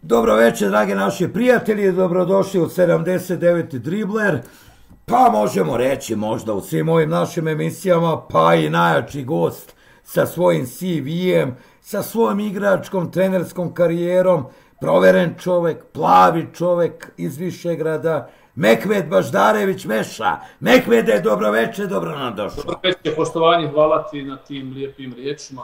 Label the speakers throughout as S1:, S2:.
S1: Dobro večer, dragi naši prijatelji, dobrodošli u 79. Dribler. Pa možemo reći možda u svim ovim našim emisijama, pa i najjači gost sa svojim CV-em, sa svojom igračkom, trenerskom karijerom, proveren čovjek, plavi čovjek iz Višegrada, Mehmet Baždarević Meša. Mehmete, dobro večer, dobro nam došao.
S2: Dobro večer, poštovanje, hvala ti na tim lijepim riječima.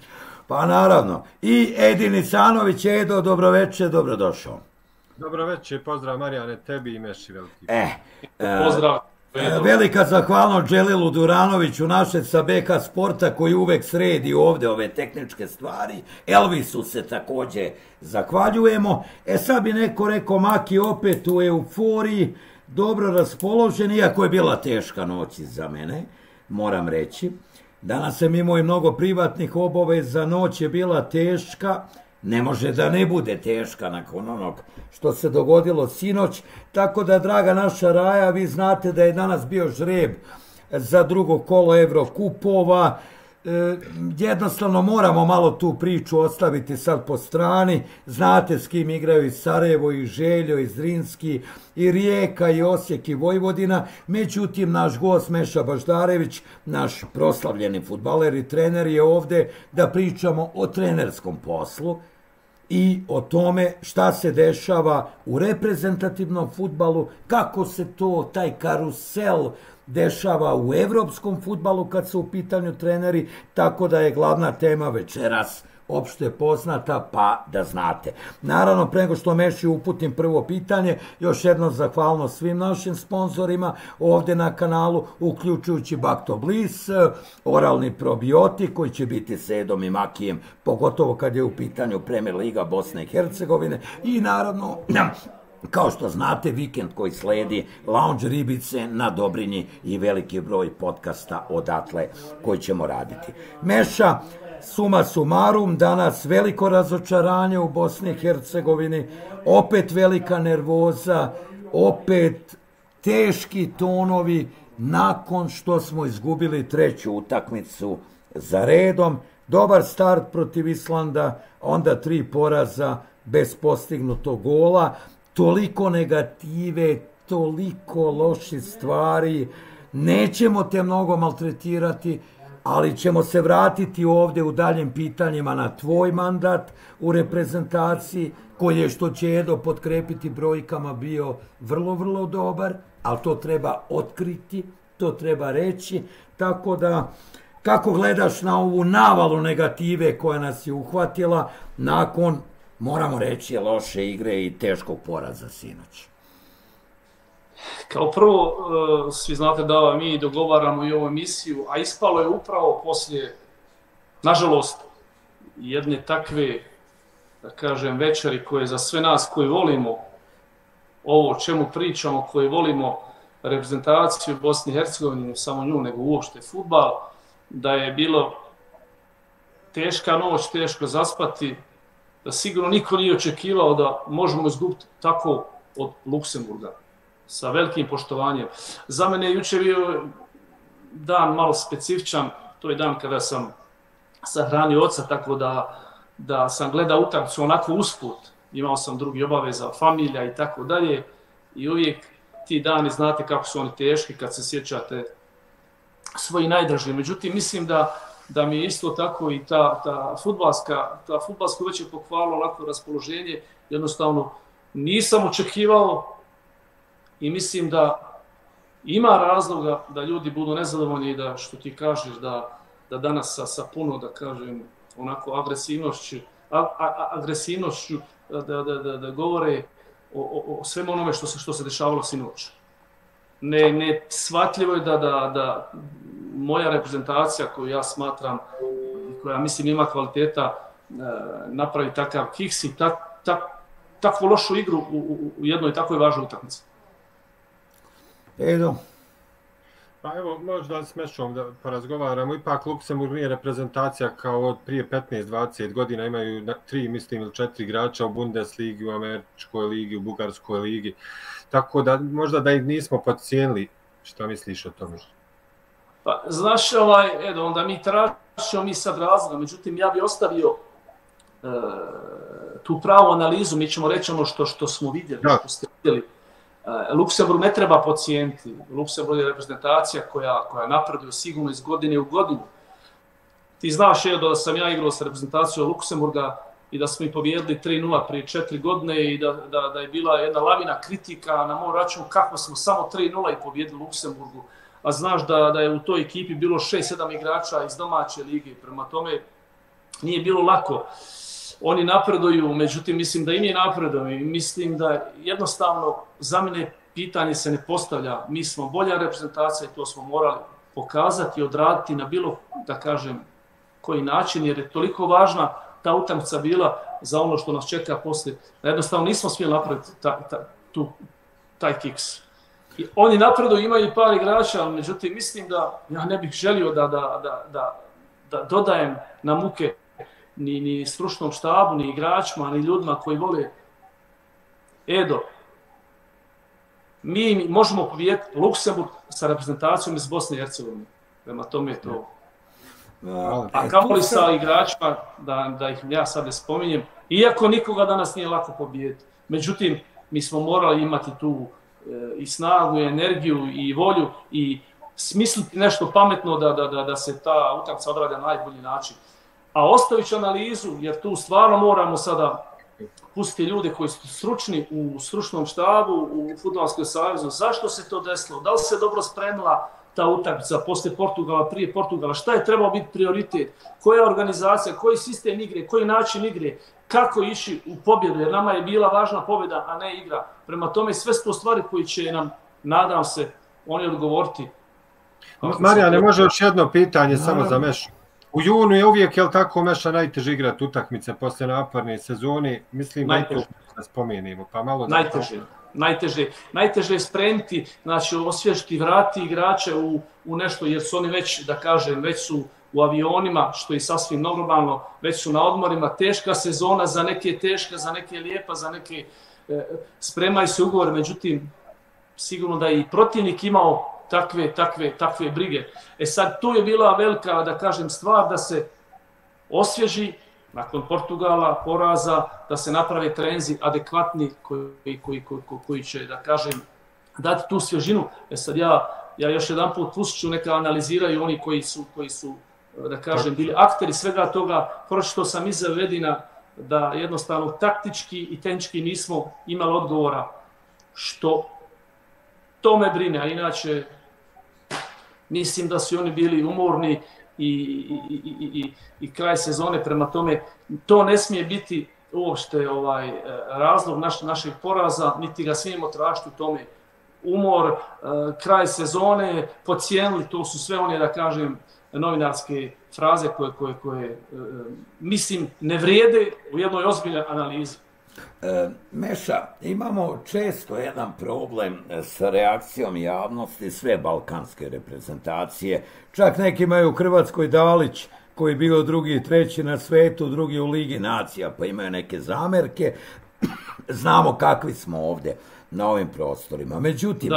S1: Pa naravno. I Edin Icanović, Edo, dobro večer, dobrodošao.
S3: Dobro večer, pozdrav Marijane, tebi i Meši veliki.
S2: Pozdrav.
S1: Velika zahvalnost Dželilu Duranoviću, našeg sa BK Sporta, koji uvek sredi ovdje ove tehničke stvari. Elvisu se također zahvaljujemo. Sad bi neko rekao, Maki opet u euforiji, dobro raspoložen, iako je bila teška noć za mene, moram reći. Danas sam imao i mnogo privatnih obaveza, noć je bila teška, ne može da ne bude teška nakon onog što se dogodilo sinoć, tako da, draga naša Raja, vi znate da je danas bio žreb za drugo kolo Evrokupova. Jednostavno moramo malo tu priču ostaviti sad po strani. Znate s kim igraju i Sarajevo, i Željo, i Zrinski, i Rijeka, i Osijek, i Vojvodina. Međutim, naš gost Meša Baždarević, naš proslavljeni fudbaler i trener, je ovdje da pričamo o trenerskom poslu i o tome šta se dešava u reprezentativnom fudbalu, kako se to, taj karusel dešava u evropskom fudbalu kad su u pitanju treneri, tako da je glavna tema večeras opšte poznata, pa da znate. Naravno, pre nego što Meši uputim prvo pitanje, još jednom zahvalnost svim našim sponzorima ovdje na kanalu, uključujući Bakto Bliss, oralni probiotik koji će biti s Edom i Makijem, pogotovo kad je u pitanju Premier Liga Bosne i Hercegovine, i naravno, kao što znate, vikend koji sledi, Lounge Ribice na Dobrinji i veliki broj podcasta odatle koji ćemo raditi. Meša, suma sumarum, danas veliko razočaranje u Bosni i Hercegovini, opet velika nervoza, opet teški tonovi nakon što smo izgubili treću utakmicu za redom. Dobar start protiv Islanda, onda 3 poraza bez postignutog gola. Toliko negative, toliko loših stvari, nećemo te mnogo maltretirati, ali ćemo se vratiti ovdje u daljim pitanjima na tvoj mandat u reprezentaciji, koji je, što će Edo potkrepiti brojkama, bio vrlo, vrlo dobar, ali to treba otkriti, to treba reći, tako da, kako gledaš na ovu navalu negative koja nas je uhvatila nakon, moramo reći, loše igre i teškog poraza sinoć?
S2: Kao prvo, svi znate da mi dogovaramo i ovu emisiju, a ispalo je upravo poslije, nažalost, jedne takve, da kažem, večeri koje za sve nas koji volimo ovo o čemu pričamo, koji volimo reprezentaciju Bosne i Hercegovine, ne samo nju, nego uopšte fudbal, da je bilo teška noć, teško zaspati, da sigurno niko nije očekivao da možemo izgubiti tako od Luksemburga, sa velikim poštovanjem. Za mene je jučer bio dan malo specifičan, to je dan kada sam sahranio oca, tako da sam gledao utakmicu onako usput, imao sam drugi obaveza, familija i tako dalje, i uvijek ti dani znate kako su oni teški kad se sjećate svoji najdraži. Međutim, mislim da mi je isto tako i ta fudbalska već je pohvalila onako raspoloženje, jednostavno nisam očekivao i mislim da ima razloga da ljudi budu nezadovoljni i da, što ti kažeš, da danas sa puno, da kažem, onako agresivnošću da govore o svemu onome što se dešavalo sinoć. Ne shvatljivo je da moja reprezentacija, koju ja smatram, koja mislim ima kvaliteta, napravi takav kiks i takvu lošu igru u jednoj takvoj važnoj utakmici.
S1: Edo?
S3: Pa evo, možda s Mešom da porazgovaramo. Ipak Luksemburg nije reprezentacija kao od prije 15-20 godina. Imaju 3, mislim, ili 4 igrača u Bundesligi, u Američkoj ligi, u Bugarskoj ligi. Tako da možda da ih nismo podcijenili. Šta misliš o tome?
S2: Pa, znaš, Edo, onda mi tražimo sad razloga. Međutim, ja bi ostavio tu pravu analizu, mi ćemo reći ono što smo vidjeli, što ste vidjeli. Luksemburg ne treba podcijeniti. Luksemburg je reprezentacija koja napreduje sigurno iz godine u godinu. Ti znaš da sam ja igrao sa reprezentacijom Luksemburga i da smo ih pobijedili 3-0 prije 4 godine i da je bila jedna lavina kritika na moj račun kako smo samo 3-0 i pobijedili Luksemburgu. A znaš da je u toj ekipi bilo 6-7 igrača iz domaće lige. Prema tome nije bilo lako. Oni napreduju, međutim mislim da i mi napredujemo i mislim da jednostavno za mene pitanje se ne postavlja. Mi smo bolja reprezentacija i to smo morali pokazati i odraditi na bilo, da kažem, koji način, jer je toliko važna ta utakmica bila za ono što nas čeka poslije. Da jednostavno nismo smjeli napraviti taj kiks. I oni napreduju, imaju i par igrača, ali međutim mislim da ja ne bih želio da dodajem na muke ni stručnom štabu, ni igračima, ni ljudima koji vole. Edo, mi možemo pobijediti Luksemburg sa reprezentacijom iz Bosne i Hercegovine. Prema tome je to. A kao li sa igračima, da ih ja sad ne spominjem, iako nikoga danas nije lako pobijediti. Međutim, mi smo morali imati tu i snagu, i energiju, i volju, i smisliti nešto pametno da se ta utakmica odradi na najbolji način. A ostavit ću analizu, jer tu stvarno moramo sada pustiti ljude koji su stručni u stručnom štabu, u Fudbalskom savezu. Zašto se to desilo? Da li se dobro spremila ta utakmica poslije Portugala, prije Portugala? Šta je trebao biti prioritet? Koja organizacija, koji sistem igre, koji način igre? Kako ići u pobjedu? Jer nama je bila važna pobjeda, a ne igra. Prema tome sve su to stvari koji će nam, nadam se, oni odgovoriti.
S3: Marijane, može još jedno pitanje samo za Mešu. U junu je uvijek, jel tako, Meša najteže igrati utakmice poslije naporne sezone? Mislim da to spomenimo, pa malo... Najteže je spremiti, znači osvježiti, vratiti igrače u nešto, jer su oni već, da kažem, već su u avionima, što je sasvim normalno, već su na odmorima. Teška sezona, za neke je teška, za neke je lijepa, za neke spremaju se ugovore, međutim, sigurno da je i protivnik imao takve brige. Sad, tu je bila velika, da kažem, stvar da se osvježi nakon Portugala, poraza, da se naprave trenzi adekvatni koji će, da kažem, dati tu svježinu. Sad ja još jedan put pustit ću, neka analiziraju oni koji su, da kažem, bili akteri svega toga. Pročito sam iza Vedina da jednostavno taktički i tehnički nismo imali odgovora, što to me brine, a inače mislim da su oni bili umorni i kraj sezone, prema tome to ne smije biti uopšte razlog našeg poraza, niti ga smijemo tražiti u tome. Umor, kraj sezone, podcijenili, to su sve one, da kažem, novinarske fraze koje mislim ne vrijede u jednoj ozbiljnoj analizi.
S1: Meša, imamo često jedan problem sa reakcijom javnosti, sve balkanske reprezentacije, čak neki imaju u Hrvatskoj Dalić koji je bio drugi i treći na svetu, drugi u Ligi nacija, pa imaju neke zamerke. Znamo kakvi smo ovdje na ovim prostorima. Međutim,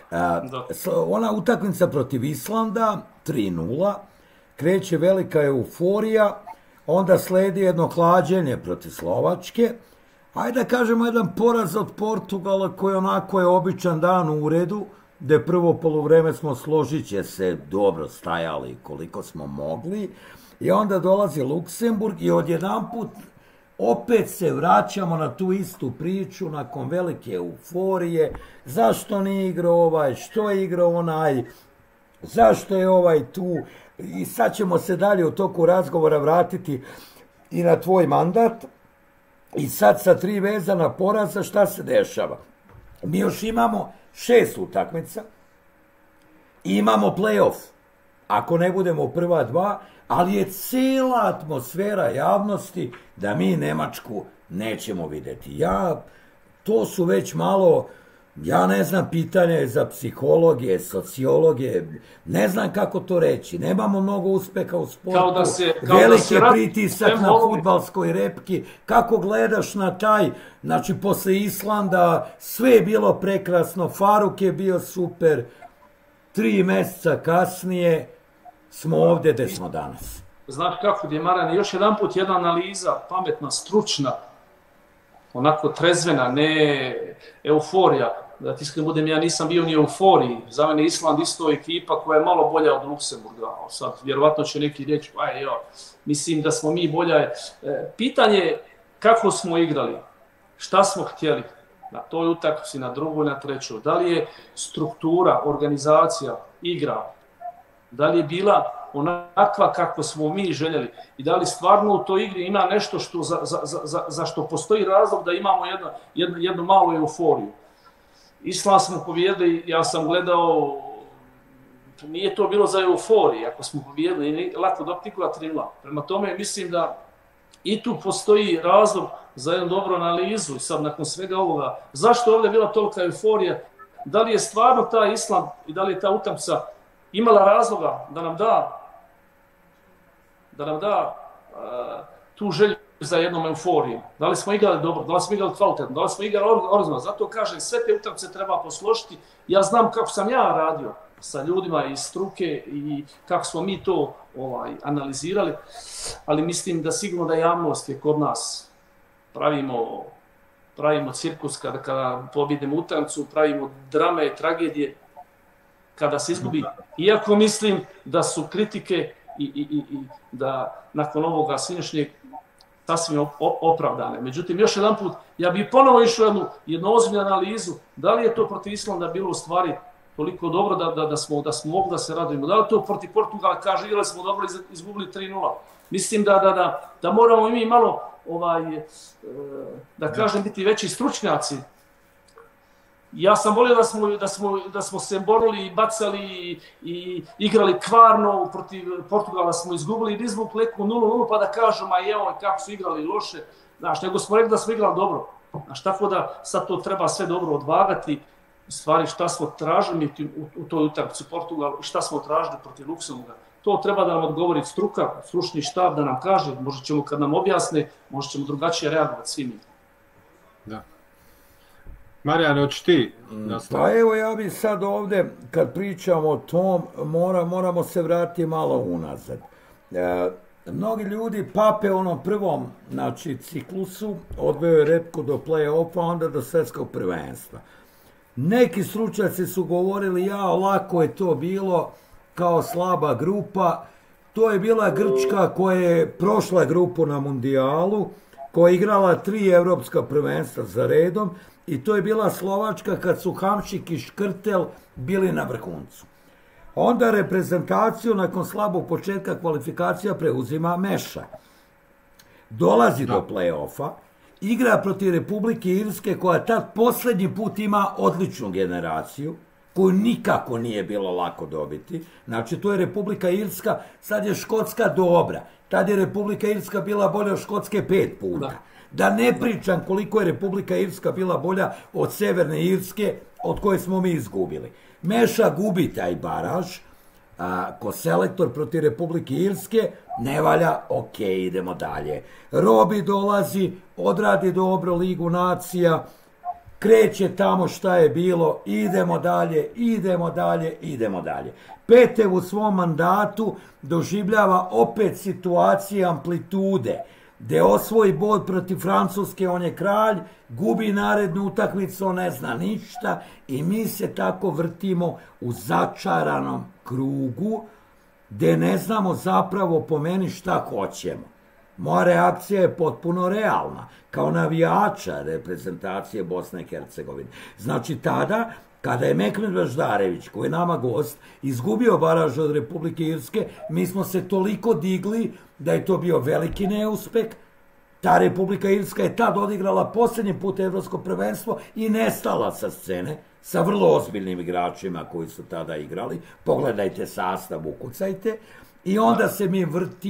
S1: ona utakmica protiv Islanda 3-0, kreće velika euforija, onda sledi jedno hlađenje protiv Slovačke. Ajde da kažemo jedan poraz od Portugala koji onako je običan dan u uredu, gdje prvo poluvreme smo, složit će se, dobro stajali koliko smo mogli, i onda dolazi Luksemburg i odjedanput opet se vraćamo na tu istu priču nakon velike euforije. Zašto nije igrao ovaj, što je igrao onaj, zašto je ovaj tu, i sad ćemo se dalje u toku razgovora vratiti i na tvoj mandat. I sad sa 3 vezana poraza šta se dešava? Mi još imamo 6 utakmica i imamo play-off. Ako ne budemo u prva 2, ali je cijela atmosfera javnosti da mi Njemačku nećemo vidjeti. To su već malo, ja ne znam, pitanje za psihologije, sociologije, ne znam kako to reći. Nemamo mnogo uspeha u sportu, veliki pritisak na fudbalskoj repki. Kako gledaš na taj, znači posle Islanda, sve je bilo prekrasno, Faruk je bio super, 3 mjeseca kasnije smo ovdje gdje smo danas.
S2: Znaš kako, Djemarane, još jedan put jedna analiza, pametna, stručna, onako trezvena, ne euforija. Da ti iskreno budem, ja nisam bio ni u euforiji. Za mene Island isto ekipa koja je malo bolja od Luksemburga. Sad, vjerovatno će neki reći, mislim da smo mi bolja. Pitanje je kako smo igrali, šta smo htjeli na toj utakmici, na drugoj, na trećoj. Da li je struktura, organizacija, igra, da li je bila onakva kako smo mi željeli i da li stvarno u toj igri ima nešto za što postoji razlog da imamo jednu malu euforiju. Island smo pobijedili, ja sam gledao, nije to bilo za euforiju, ako smo pobijedili, lako doptikula 3-0. Prema tome mislim da i tu postoji razlog za jednu dobru analizu i sad nakon svega ovoga, zašto je ovdje bila tolika euforija, da li je stvarno taj Island i da li je ta utakmica imala razloga da nam da tu želju za jednom euforijom. Da li smo igrali dobro, da li smo igrali kvalitetno, da li smo igrali originalno. Zato kažem, sve te utakmice treba posložiti. Ja znam kako sam ja radio sa ljudima iz struke i kako smo mi to analizirali, ali mislim da sigurno da javnost je kod nas. Pravimo cirkus kada pobjedimo utakmicu, pravimo drame i tragedije kada se izgubi. Iako mislim da su kritike i da nakon ovoga sinoćnjeg sasvim opravdane. Međutim, još jedan put, ja bih ponovo išao jednu ozbiljnu analizu, da li je to protiv Islanda bilo u stvari toliko dobro da smo mogli da se radujemo. Da li to protiv Portugala, kaže, igrali smo dobro, izgubili 3-0. Mislim da moramo i mi malo, da kažem, biti veći stručnjaci. Ja sam volio da smo se borili i bacali i igrali kvarno, protiv Portugala smo izgubili i izvukli neku 0-0 pa da kažemo, kako su igrali loše. Znaš, nego smo rekli da smo igrali dobro. Znaš, tako da sad to treba sve dobro odvagati. U stvari šta smo tražili u toj utakmici Portugalu i šta smo tražili protiv Luksemburga. To treba da nam odgovori struka, stručni štab da nam kaže, možda ćemo kad nam objasne, možda ćemo drugačije reagovati svi mi.
S3: Da. Marijane, hoćeš ti nastaviti?
S1: Pa evo, ja bih sad ovdje, kad pričamo o tom, moramo se vratiti malo unazad. Mnogi ljudi pape onom prvom, ciklusu, odveo je Repku do play-offa, onda do svjetskog prvenstva. Neki stručnjaci su govorili, lako je to bilo, kao slaba grupa. To je bila Grčka koja je prošla grupu na mundijalu, koja je igrala 3 evropska prvenstva za redom, i to je bila Slovačka kad su Hamšik i Škrtel bili na vrhuncu. Onda reprezentaciju nakon slabog početka kvalifikacija preuzima Meša. Dolazi do play-offa, igra protiv Republike Irske koja tad posljednji put ima odličnu generaciju, koju nikako nije bilo lako dobiti. Znači, to je Republika Irska, sad je Škotska dobra. Tad je Republika Irska bila bolja od Škotske 5 puta. Da ne pričam koliko je Republika Irska bila bolja od Severne Irske, od koje smo mi izgubili. Meša gubi taj baraž, ko selektor protiv Republike Irske, ne valja, idemo dalje. Robi dolazi, odradi dobro Ligu nacija, kreće tamo šta je bilo, idemo dalje. Petev u svom mandatu doživljava opet situacije amplitude, gdje osvoji bod protiv Francuske, on je kralj, gubi narednu utakmicu, on ne zna ništa i mi se tako vrtimo u začaranom krugu, gdje ne znamo zapravo po meni šta hoćemo. Moja reakcija je potpuno realna, kao navijača reprezentacije Bosne i Hercegovine. Znači tada, kada je Mehmet Baždarević, koji je nama gost, izgubio baraž od Republike Irske, mi smo se toliko digli da je to bio veliki neuspeh. Ta Republika Irska je tad odigrala posljednji put evropsko prvenstvo i nestala sa scene, sa vrlo ozbiljnim igračima koji su tada igrali. Pogledajte sastav, ukucajte. I onda se mi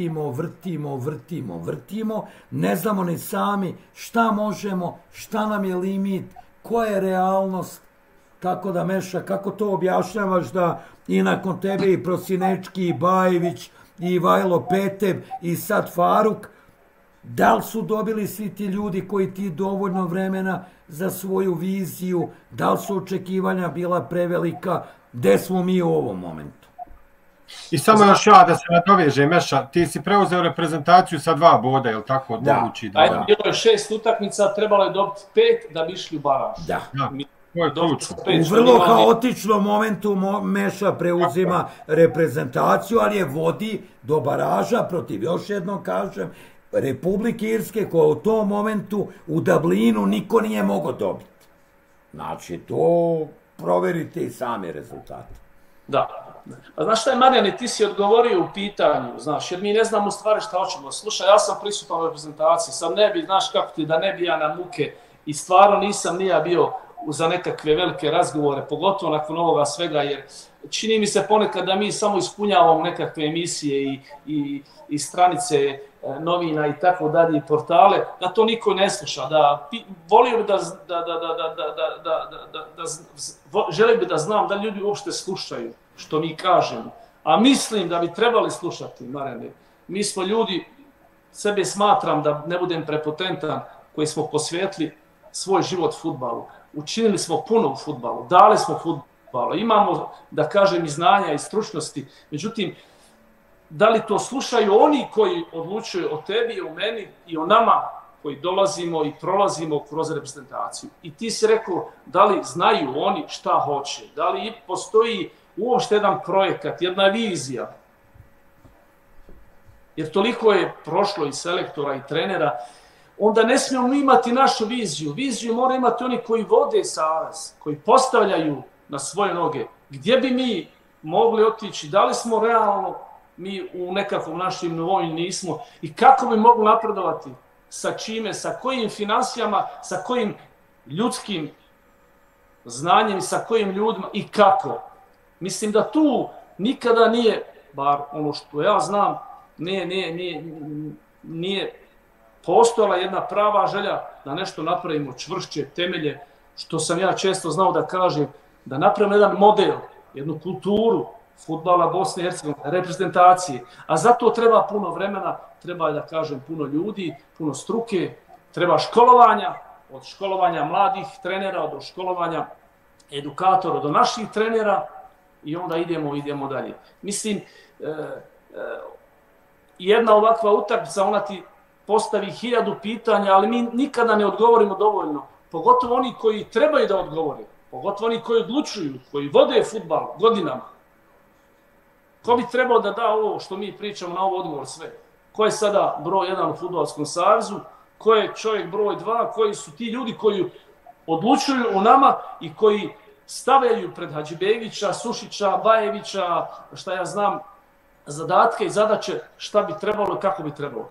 S1: vrtimo, ne znamo ni sami šta možemo, šta nam je limit, koja je realnost. Tako da, Meša, kako to objašnjavaš da i nakon tebe i Prosinečki, i Bajević, i Vajlo Petev, i sad Faruk, da li su dobili svi ti ljudi koji ti dovoljno vremena za svoju viziju, da li su očekivanja bila prevelika, gde smo mi u ovom momentu?
S3: I samo još ja da se nadovežem, Meša, ti si preuzeo reprezentaciju sa 2 boda, je li tako?
S1: Da.
S2: Ajde, bilo je 6 utakmica, trebalo je dobiti 5 da bi išli u baraž.
S1: Da.
S3: To je ključno.
S1: U vrlo haotičnom momentu Meša preuzima reprezentaciju, ali je vodi do baraža protiv, još jednom kažem, Republike Irske, koja u tom momentu u Dublinu niko nije mogao dobiti. Znači, to proverite i sami rezultate.
S2: Da. A znaš šta je, Marijane, ti si odgovorio u pitanju, znaš, jer mi ne znamo u stvari šta hoćemo. Slušaj, ja sam prisutan u reprezentaciji, sad ne bi, znaš kako ti, da ne bi ja na muke i stvarno nisam ni ja bio za nekakve velike razgovore, pogotovo nakon ovoga svega, jer čini mi se ponekad da mi samo ispunjavamo nekakve emisije i stranice novina i tako dalje i portale, da to niko ne sluša, volio bi želim bi da znam da ljudi uopšte slušaju što mi kažemo, a mislim da bi trebali slušati, Marene. Mi smo ljudi, sebe smatram da ne budem prepotentan, koji smo posvetili svoj život fudbalu. Učinili smo puno u fudbalu, dali smo fudbalu, imamo, da kažem, i znanja i stručnosti, međutim, da li to slušaju oni koji odlučuju o tebi i o meni i o nama koji dolazimo i prolazimo kroz reprezentaciju. I ti si rekao, da li znaju oni šta hoće, da li postoji uopšte jedan projekat, jedna vizija, jer toliko je prošlo i selektora i trenera, onda ne smijemo imati našu viziju. Viziju moraju imati oni koji vode savez, koji postavljaju na svoje noge. Gdje bi mi mogli otići, da li smo realno mi u nekakvom našim nivou nismo i kako bi mogli napredovati, sa čime, sa kojim financijama, sa kojim ljudskim znanjem i sa kojim ljudima i kako. Mislim da tu nikada nije, bar ono što ja znam, nije postojala jedna prava želja da nešto napravimo čvršće temelje, što sam ja često znao da kažem, da napravimo jedan model, jednu kulturu fudbala Bosne i Hercegovine, reprezentacije, a zato treba puno vremena, treba, da kažem, puno ljudi, puno struke, treba školovanja, od školovanja mladih trenera, od školovanja edukatora, do naših trenera i onda idemo dalje. Mislim, jedna ovakva utakmica, ona ti postavi 1000 pitanja, ali mi nikada ne odgovorimo dovoljno. Pogotovo oni koji trebaju da odgovore, pogotovo oni koji odlučuju, koji vode fudbal godinama. Ko bi trebao da da ovo što mi pričamo na ovo odgovor sve? Ko je sada broj 1 u Fudbalskom savezu? Ko je čovjek broj 2? Koji su ti ljudi koji odlučuju o nama i koji stavljaju pred Hadžibegića, Sušića, Bajevića, šta ja znam, zadatke i zadaće šta bi trebalo i kako bi trebalo?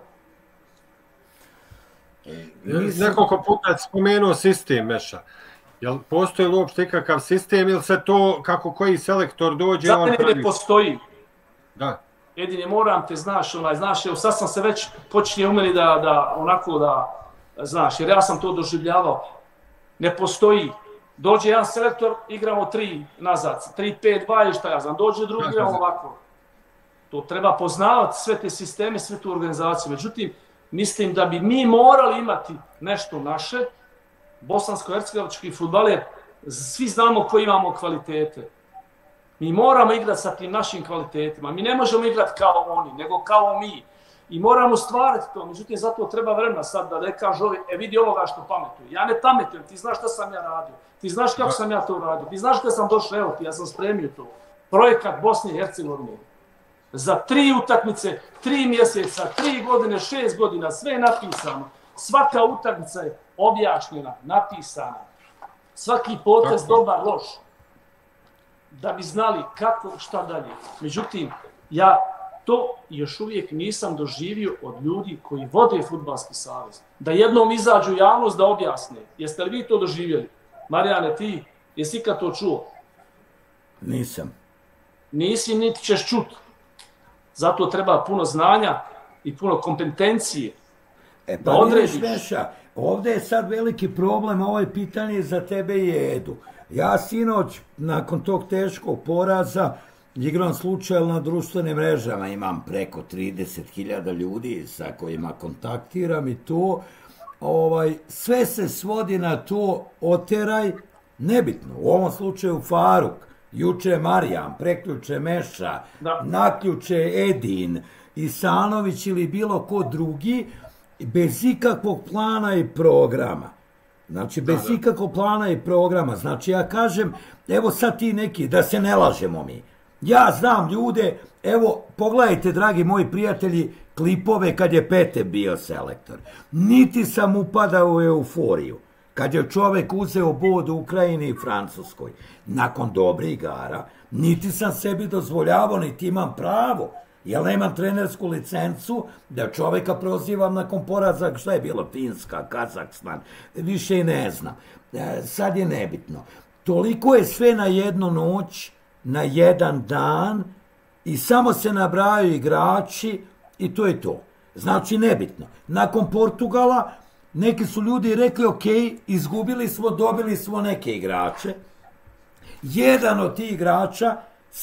S3: Nekoliko puta spomenuo sistem, Meša. Jel postoji li uopšte ikakav sistem ili se to kako koji selektor dođe?
S2: Za mene ne postoji.
S3: Da.
S2: Jedine moram te, znaš, evo sad sam se već počinje u meni da, znaš, jer ja sam to doživljavao. Ne postoji. Dođe jedan selektor, igramo 3 nazad, 3-5-2 i šta ja znam, dođe drugi, igramo ovako. To treba poznavati sve te sisteme, sve tu organizaciju. Međutim, mislim da bi mi morali imati nešto naše, bosansko-hercegovački fudbaler, svi znamo koji imamo kvalitete. Mi moramo igrati sa tim našim kvalitetima. Mi ne možemo igrati kao oni, nego kao mi. I moramo stvarati to. Međutim, zato treba vremena sad da ne kažu ovi, vidi ovoga što pametuju. Ja ne pametujem, ti znaš šta sam ja radio. Ti znaš kako sam ja to uradio. Ti znaš kada sam došao, evo ti, ja sam spremio to. Projekat Bosne i Hercegovine. Za 3 utakmice, 3 mjeseca, 3 godine, 6 godina, sve je napisano. Svaka utakmica je objašnjena, napisana. Svaki potez dobar, loš. Da bi znali kako, šta dalje. Međutim, ja to još uvijek nisam doživio od ljudi koji vode Fudbalski savez. Da jednom izađu u javnost da objasne. Jeste li vi to doživjeli? Marijane, ti, jesi ikad to čuo?
S1: Nisam.
S2: Nisi, niti ćeš čuti. Zato treba puno znanja i puno kompetencije.
S1: Pa odrediš. Meša, ovdje je sad veliki problem, ovaj pitanje za tebe i Edu. Ja sinoć, nakon tog teškog poraza, igram slučajno na društvenim mrežama, imam preko 30.000 ljudi sa kojima kontaktiram i to, sve se svodi na to oteraj, nebitno, u ovom slučaju Faruk, Juče Marijan, preključe Meša, naključe Edin, Isanović ili bilo ko drugi, bez ikakvog plana i programa. Znači, bez ikakvog plana i programa. Znači, ja kažem, evo sad ti neki, da se ne lažemo mi. Ja znam ljude, evo, pogledajte, dragi moji prijatelji, klipove kad je Pete bio selektor. Niti sam upadao u euforiju. Kad je čovek uzeo bod u Ukrajini i Francuskoj, nakon dobrih igara, niti sam sebi dozvoljavao, niti imam pravo, jer nemam trenersku licencu, da čoveka prozivam nakon poraza, šta je bilo, Finska, Kazakstan, više i ne znam. Sad je nebitno. Toliko je sve na jednu noć, na jedan dan, i samo se nabrajaju igrači i to je to. Znači, nebitno. Nakon Portugala, neki su ljudi rekli, ok, izgubili smo, dobili smo neke igrače. Jedan od tih igrača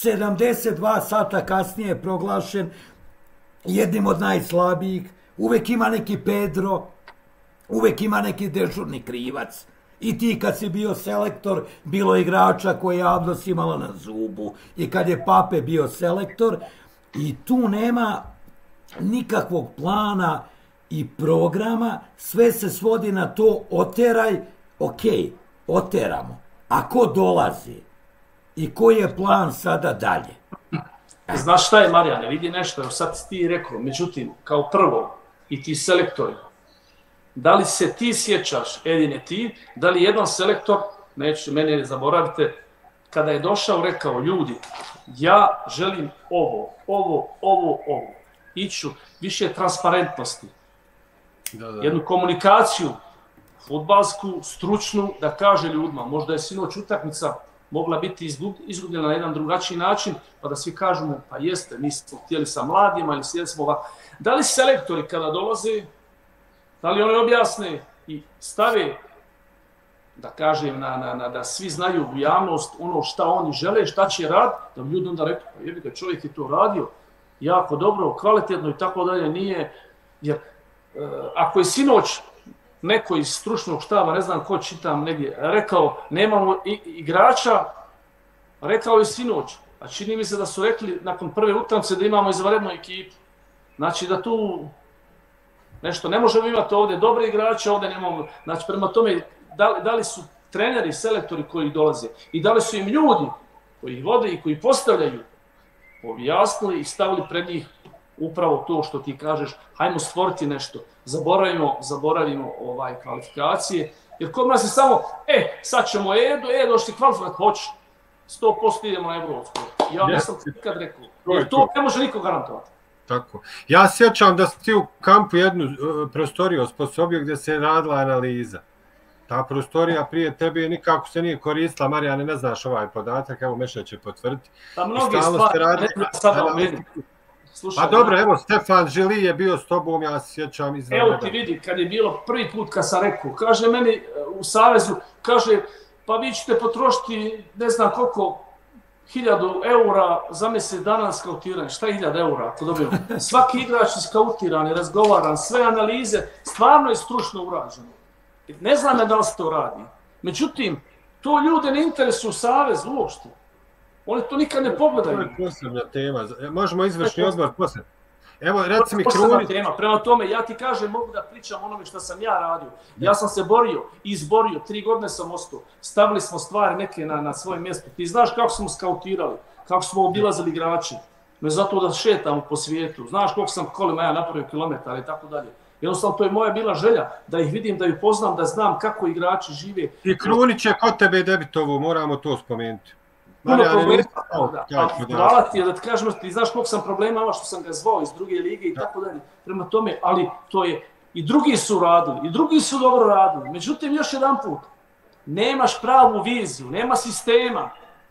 S1: 72 sata kasnije je proglašen jednim od najslabijih. Uvek ima neki Pedro, uvek ima neki dežurni krivac. I ti kad si bio selektor, bilo igrača koje je Avdos imala na zubu. I kad je Pape bio selektor, i tu nema nikakvog plana i programa, sve se svodi na to, oteraj, ok, oteramo. A ko dolazi? I koji je plan sada dalje?
S2: Znaš šta je, Marijane, vidi nešto, evo sad ti rekao, međutim, kao prvo, i ti selektori, da li se ti sjećaš, Edine ti, da li jedan selektor, neću, mene zaboravite, kada je došao, rekao, ljudi, ja želim ovo, iću više transparentnosti, jednu komunikaciju, fudbalsku, stručnu, da kaže ljudima, možda je sinoć utakmica mogla biti izgubljena na jedan drugačiji način, pa da svi kažemo, pa jeste, mi smo htjeli sa mladima ili htjeli smo ovako. Da li selektori kada dolaze, da li oni objasne i stave, da kažem, da svi znaju u javnost ono šta oni žele, šta će rad, da bi ljudi onda rekli, pa jebi, čovjek je to radio jako dobro, kvalitetno i tako dalje, nije, jer ako je sinoć neko iz stručnog štaba, ne znam ko čitam negdje, rekao, nemamo igrača, rekao je sinoć, a čini mi se da su rekli nakon prve utakmice da imamo izvanrednu ekipu. Znači da tu nešto ne možemo imati ovdje dobre igrače, ovdje nemamo. Znači prema tome, da li su treneri, selektori koji dolaze i da li su im ljudi koji ih vode i koji postavljaju objasnili i stavili pred njih upravo to što ti kažeš, hajmo stvoriti nešto, zaboravimo kvalifikacije, jer kod nas je samo, sad ćemo Edo što kvalifikat hoće, 100% idemo na Evropsku. Ja nisam nikad rekao, jer to ne može niko garantovati.
S3: Tako. Ja sjećam da si ti u kampu jednu prostoriju osposobio gdje se radila analiza. Ta prostorija prije tebe nikako se nije koristila, Marijane, ne znaš ovaj podatak, evo Meša će potvrditi.
S2: Pa mnogi stvari, ne sada uvidim.
S3: Pa dobro, evo, Stefan Žili je bio s tobom, ja se sjećam izvanredno.
S2: Evo ti vidi, kad je bilo prvi put kad sam rekao, kaže meni u Savezu, kaže, pa vi ćete potrošiti ne znam koliko 1000 eura za mjesec dana skautiranje. Šta je 1000 eura ako dobiju? Svaki igrač je skautiran i razgovaran, sve analize, stvarno je stručno urađeno. Ne znam da li se to radi. Međutim, to ljude ne interesuju Savez uopšte. Oni to nikad ne pogledaju.
S3: To je posebna tema. Možemo izvršni odbor poslije. Evo, reci mi Krunić.
S2: Prema tome, ja ti kažem, mogu da pričam onome što sam ja radio. Ja sam se borio i izborio, 3 godine sam ostao. Stavili smo stvari neke na svoje mjesto. Ti znaš kako smo skautirali, kako smo obilazili igrače. Ne zato da šetamo po svijetu. Znaš koliko sam kolima ja napravio kilometara i tako dalje. Jednostavno, to je moja bila želja, da ih vidim, da ih poznam, da znam kako igrači žive.
S3: I Krunić je kod tebe debitovo, moramo to spomenuti.
S2: Puno problema, hvala ti, da ti kažem, ti znaš koliko sam problema imao što sam ga zvao iz druge lige i tako dalje. Prema tome, ali to je, i drugi su radili, i drugi su dobro radili. Međutim, još jedan put, nemaš pravu viziju, nema sistema.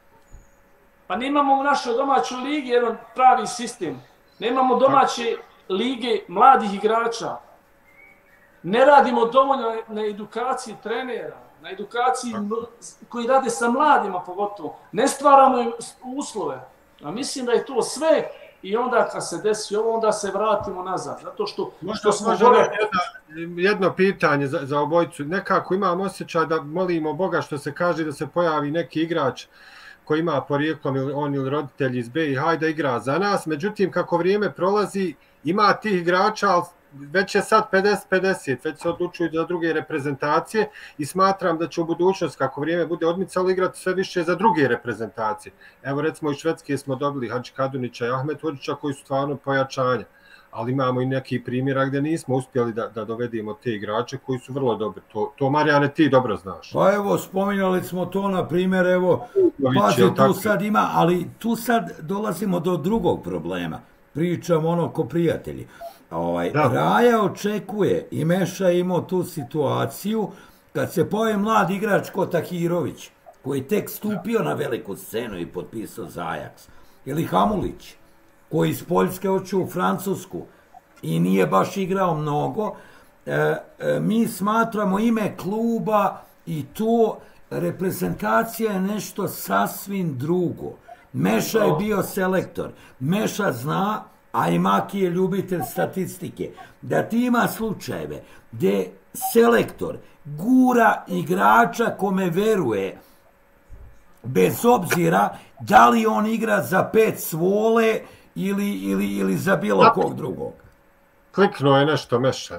S2: Pa nemamo u našoj domaćoj ligi jedan pravi sistem. Nemamo domaće lige mladih igrača. Ne radimo dovoljno na edukaciji trenera, na edukaciji koji rade sa mladima pogotovo. Ne stvaramo im uslove. A mislim da je to sve i onda kad se desi ovo, onda se vratimo nazad. Zato što smo
S3: jedno pitanje za obojicu. Nekako imam osjećaj da molimo Boga što se kaže da se pojavi neki igrač koji ima porijeklom ili on ili roditelji iz BiH da igra za nas. Međutim, kako vrijeme prolazi, ima tih igrača, ali već je sad 50-50, već se odlučuju za druge reprezentacije i smatram da će u budućnosti, kako vrijeme bude odmicalo, igrati sve više za druge reprezentacije. Evo recimo iz Švedske smo dobili Hadži Kadunića i Ahmet Hođića koji su stvarno pojačanja, ali imamo i neki primjera gdje nismo uspjeli da dovedemo te igrače koji su vrlo dobri. To Marijane, ti dobro znaš.
S1: Pa evo, spominjali smo to, na primjer, evo, pazi, tu sad ima, ali tu sad dolazimo do drugog problema. Pričam ono ko prijatelji. Raja očekuje i Meša imao tu situaciju kad se pojavi mlad igrač ko Tahirović, koji tek stupio na veliku scenu i potpisao za Ajax, ili Hamulić, koji iz Poljske otišao u Francusku i nije baš igrao mnogo, mi smatramo ime kluba i to reprezentacija je nešto sasvim drugo. Meša je bio selektor. Meša zna, a i Maki je ljubitelj statistike, da ti ima slučajeve gdje selektor gura igrača kome veruje, bez obzira da li on igra za 5 svole ili za bilo kog drugog.
S3: Kliknuo je nešto Meša.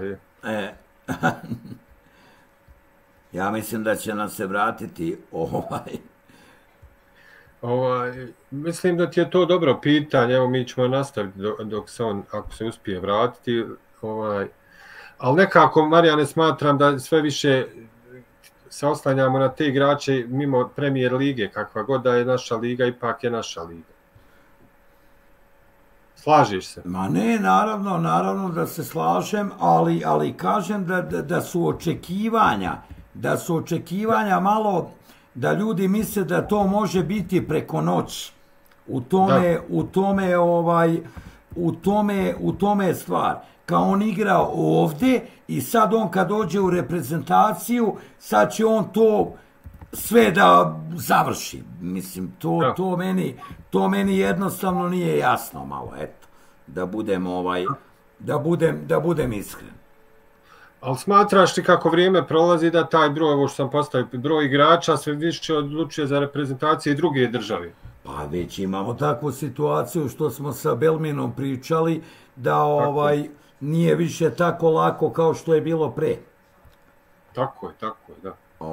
S1: Ja mislim da će nam se vratiti
S3: Mislim da ti je to dobro pitanje, evo mi ćemo nastaviti dok se on, ako se uspije vratiti, ali nekako, Marijane, smatram da sve više se oslanjamo na te igrače mimo Premier lige, kakva god da je naša liga, ipak je naša liga. Slažiš se?
S1: Ma ne, naravno da se slažem, ali kažem da su očekivanja malo, da ljudi misle da to može biti preko noći. U tome je stvar. Kao on igra ovdje i sad on kad dođe u reprezentaciju, sad će on to sve da završi. Mislim, to meni jednostavno nije jasno malo, eto. Da budem iskren.
S3: Ali smatraš ti kako vrijeme prolazi da taj broj, ovo što sam postavio, broj igrača sve više odlučuje za reprezentacije i druge države?
S1: Pa već imamo takvu situaciju što smo sa Belminom pričali, da nije više tako lako kao što je bilo pre.
S3: Tako je, da.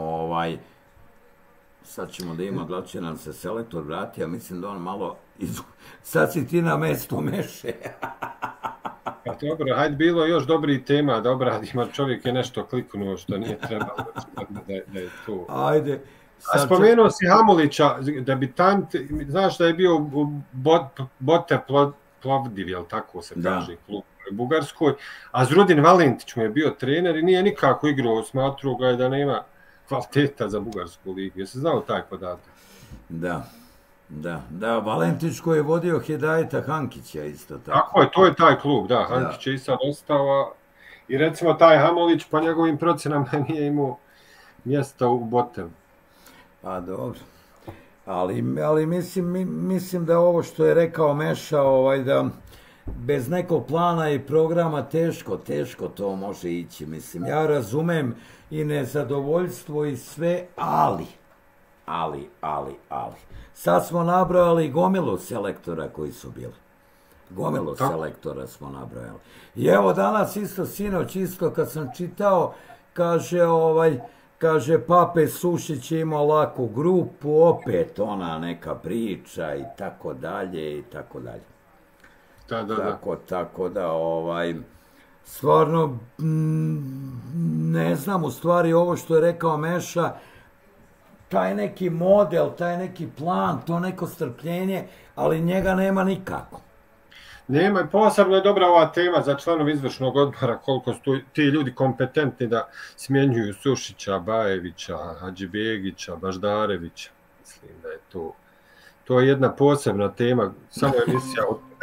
S1: Sad ćemo da ima, da li će nam se selektor vrati, ja mislim da on malo, sad si ti na mestu Meše.
S3: Pa dobro, hajde, bilo je još dobrih tema da obradimo, čovjek je nešto kliknuo što nije trebalo, da je to.
S1: Ajde.
S3: A spomenuo si Hamulića, debitant, znaš da je bio u Bote Plovdiv, jel tako se kaže, klub u Bugarskoj, a Zrudin Valentić mu je bio trener i nije nikako igrao, smatruo ga je da nema kvaliteta za Bugarsku ligu. Jesi znao taj podatak?
S1: Da, Valentić koji je vodio Hedajeta Hankića isto tako.
S3: Tako je, to je taj klub, da, Hankić je i sad ostao i recimo taj Hamulić po njegovim procjenama nije imao mjesta u Botevu.
S1: Pa dobro, ali mislim da ovo što je rekao Meša, da bez nekog plana i programa teško to može ići. Mislim, ja razumem i nezadovoljstvo i sve, ali. Sad smo nabrojali gomilu selektora koji su bili. Gomilu selektora smo nabrojali. I evo danas isto, sinoć isto kad sam čitao, kaže Pape Sušić je imao laku grupu, opet ona neka priča i tako dalje. Tako da, stvarno, ne znam, u stvari ovo što je rekao Meša, taj neki model, taj neki plan, to neko strpljenje, ali njega nema nikako.
S3: Nema, posebno je dobra ova tema za članov izvršnog odbora, koliko su ti ljudi kompetentni da smjenjuju Sušića, Bajevića, Hadžibegića, Baždarevića. Mislim da je to je jedna posebna tema, samo emisija.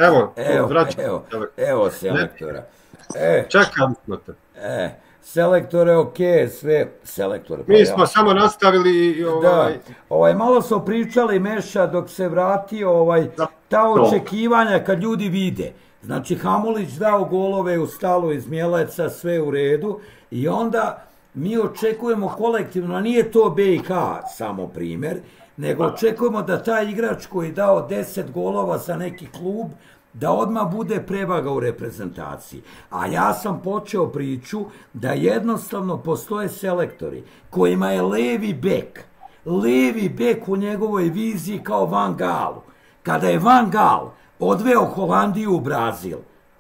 S1: Evo selektora.
S3: Čekam smo te.
S1: Selektore, sve selektore.
S3: Mi smo samo nastavili
S1: malo smo pričali Meša dok se vratio, ta očekivanja kad ljudi vide. Znači, Hamulić dao golove u Stalu iz Mjeleca, sve u redu, i onda mi očekujemo kolektivno, a nije to BiH samo primjer, nego očekujemo da taj igrač koji je dao 10 golova za neki klub, da odmah bude prevaga u reprezentaciji. A ja sam počeo priču da jednostavno postoje selektori kojima je levi bek u njegovoj viziji kao Van Gaalu. Kada je Van Gaal odveo Holandiju u Brazil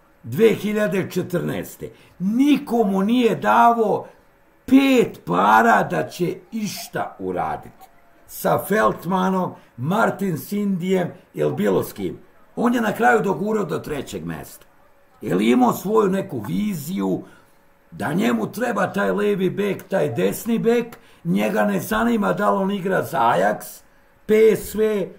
S1: 2014. nikomu nije davo 5 para da će išta uraditi. Sa Veltmanom, Martin Sindijem ili bilo s kim. On je na kraju dogurao do 3. mjesta. Je li imao svoju neku viziju da njemu treba taj levi bek, taj desni bek, njega ne zanima da li on igra za Ajax, PSV,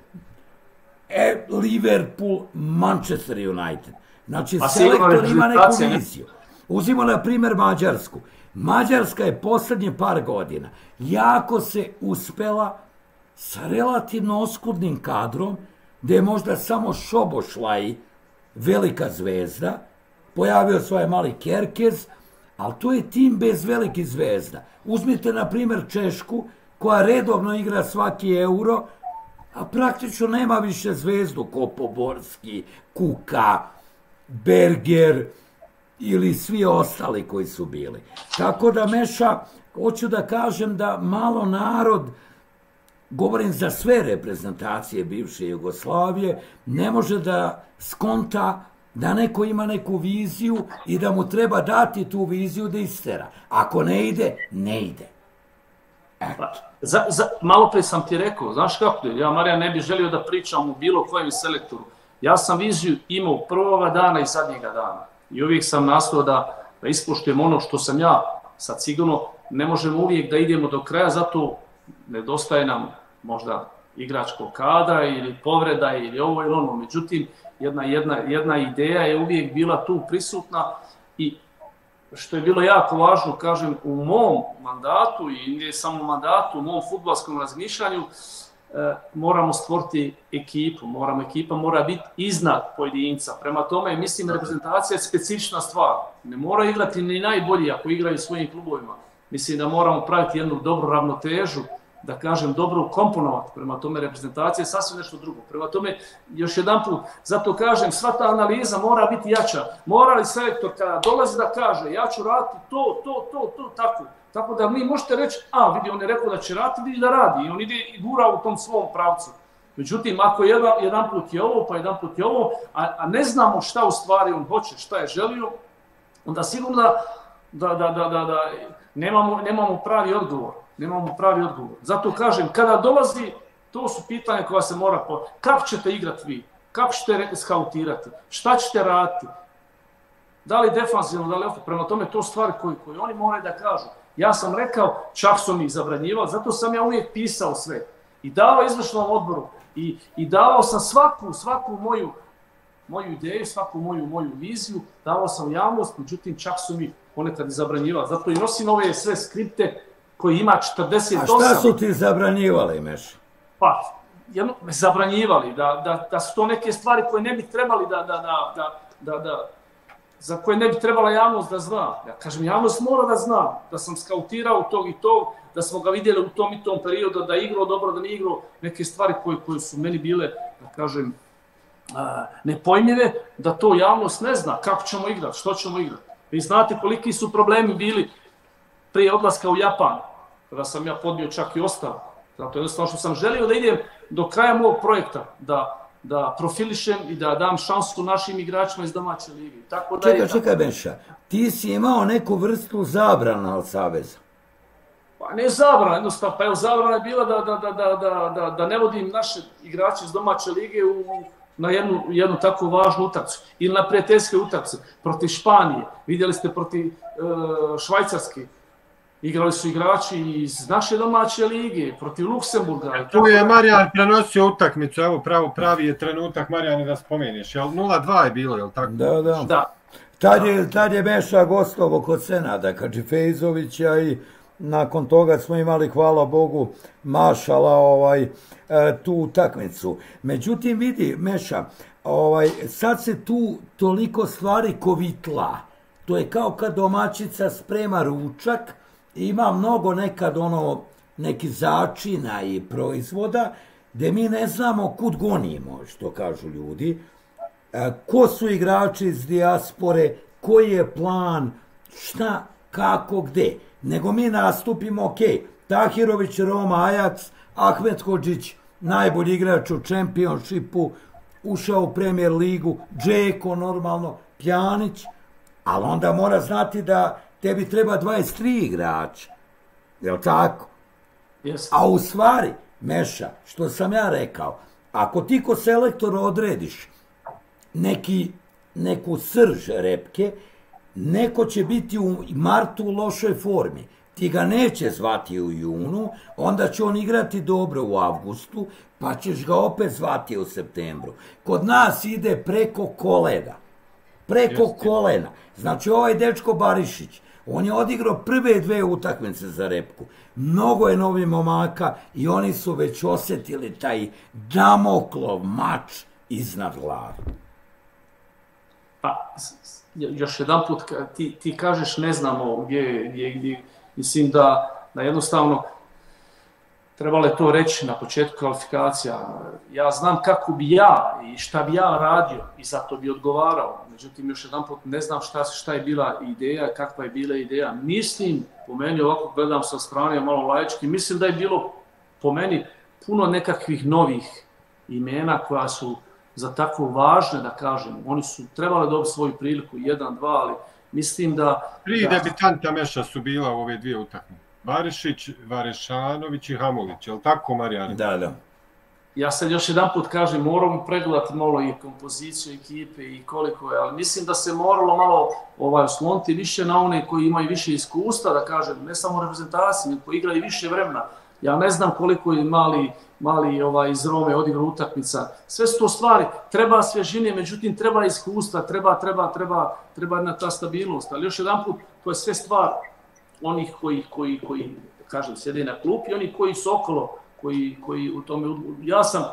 S1: Liverpool, Manchester United. Znači, selektor ima neku viziju. Uzimo na primjer Mađarsku. Mađarska je posljednje par godina jako se uspela sa relativno oskudnim kadrom, gdje je možda samo Šobošlaj velika zvezda, pojavio svoj mali Kerkez, ali to je tim bez velikih zvezda. Uzmite na primjer Češku, koja redovno igra svaki euro, a praktično nema više zvezdu ko Poborski, Kuka, Berger ili svi ostali koji su bili. Tako da, Meša, hoću da kažem da malo narod, govorim za sve reprezentacije bivše Jugoslavije, ne može da skonta da neko ima neku viziju i da mu treba dati tu viziju da istera. Ako ne ide, ne ide.
S2: Malo pre sam ti rekao, znaš kako je, ja, Marijan, ne bih želio da pričam u bilo kojem selektoru. Ja sam viziju imao prvoga dana i zadnjega dana. I uvijek sam nastao da ispoštujem ono što sam ja. Sad sigurno ne možemo uvijek da idemo do kraja, zato nedostaje nam možda igračkog kadra ili povreda ili ovo ili ono. Međutim, jedna ideja je uvijek bila tu prisutna i što je bilo jako važno, kažem, u mom mandatu i ne samo mandatu, u mom fudbalskom razmišljanju, moramo stvoriti ekipu, ekipa mora biti iznad pojedinca. Prema tome, mislim, reprezentacija je specifična stvar. Ne mora igrati ni najbolji ako igraju svojim klubovima. Mislim da moramo praviti jednu dobru ravnotežu, da kažem, dobro komponovati. Prema tome, reprezentacija je sasvim nešto drugo. Prema tome, još jedan put, zato kažem, sva ta analiza mora biti jača. Mora li selektor kada dolazi da kaže, ja ću raditi to, tako. Tako da mi možete reći, vidi, on je rekao da će raditi, vidi da radi. I on ide i gura u tom svom pravcu. Međutim, ako jedan put je ovo, pa jedan put je ovo, a ne znamo šta u stvari on hoće, šta je želio, onda sigurno da nemamo pravi odgovor. Zato kažem, kada dolazi, to su pitanja koja se mora kako ćete igrati vi, kako ćete skautirati, šta ćete raditi, da li defanzivno, da li ofenzivno, prema tome to stvari koje oni moraju da kažu. Ja sam rekao, čak su mi zabranjivali, zato sam ja uvijek pisao sve i davao izvršnom odboru i davao sam svaku moju ideju, svaku moju viziju, davao sam u javnost, međutim čak su mi ponekad i zabranjivali. Zato i nosim ove sve skripte koji ima 48.
S1: A šta su ti zabranjivali, Meša?
S2: Pa, zabranjivali, da su to neke stvari koje ne bi trebali za koje ne bi trebala javnost da zna. Ja kažem, javnost mora da zna da sam skautirao tog i tog, da smo ga vidjeli u tom i tom periodu, da je igrao dobro, da nije igrao, neke stvari koje su meni bile, da kažem, nepojmljive, da to javnost ne zna kako ćemo igrati, što ćemo igrati. Vi znate koliki su problemi bili prije odlaska u Japan, kada sam ja podnio čak i ostao. Zato jednostavno što sam želio da idem do kraja mog projekta, da profilišem i da dam šansu našim igračima iz domaće lige.
S1: Čekaj, Meša, ti si imao neku vrstu zabrana od Saveza?
S2: Pa ne zabrana, jednostavno, pa zabrana je bila da ne vodim naše igrače iz domaće lige na jednu tako važnu utakmicu ili na prijateljske utakmice protiv Španije. Vidjeli ste protiv Švajcarske. Igrali su igrači iz naše domaće lige, protiv Luksemburga.
S3: Tu je Marijan prenosio utakmicu, evo pravi je trenutak, Marijane, da spomeniš. 0-2 je bilo, je li tako?
S1: Da. Tad je Meša gostovo kod Senada Kadžifejzovića i nakon toga smo imali, hvala Bogu, mašala tu utakmicu. Međutim, vidi, Meša, sad se tu toliko stvari kovitla. To je kao kad domaćica sprema ručak ima mnogo nekad neki začina i proizvoda gdje mi ne znamo kud gonimo, što kažu ljudi. Ko su igrači iz dijaspore, koji je plan, šta, kako, gde. Nego mi nastupimo, ok, Tahirović, Roma, Ajax, Ahmet Hodžić, najbolji igrač u Championshipu, ušao u Premier ligu, Džeko normalno, Pjanić, ali onda mora znati da tebi treba 23 igrača. Jel tako?
S2: Yes.
S1: A u stvari, Meša, što sam ja rekao, ako ti ko selektor odrediš neku srž repke, neko će biti u martu u lošoj formi. Ti ga neće zvati u junu, onda će on igrati dobro u avgustu, pa ćeš ga opet zvati u septembru. Kod nas ide preko kolena. Preko kolena. Znači ovaj dečko Barišić, on je odigrao prve 2 utakmice za repku. Mnogo je novi momaka i oni su već osjetili taj Damoklov mač iznad glave.
S2: Pa, još jedan put, ti kažeš ne znamo gdje, mislim da jednostavno trebalo je to reći na početku kvalifikacija. Ja znam kako bi ja i šta bi ja radio i zato bi odgovarao. Međutim, još jedan put ne znam šta je bila ideja, kakva je bila ideja. Mislim, po meni ovako gledam sa strane malo laički, mislim da je bilo po meni puno nekakvih novih imena koja su za tako važne, da kažem. Oni su trebali dobiti svoju priliku, 1, 2, ali mislim da...
S3: 3 debitanta Meša su bila u ove 2 utakmice. Barišić, Varešanović i Hamulić, je li tako, Marijan?
S1: Da.
S2: Ja sad još jedan put kažem, moram pregledati malo i kompoziciju ekipe i koliko je, ali mislim da se moralo malo osloniti više na one koji imaju više iskustva, da kažem, ne samo reprezentaciji, nego koji igraju više vremena. Ja ne znam koliko je mali iz Rome odigrao utakmica. Sve su to stvari, treba svježine, međutim treba iskustva, treba jedna ta stabilnost. Ali još jedan put, to je sve stvar onih koji kažem, sjede na klupi i oni koji su okolo, koji u tome... Ja sam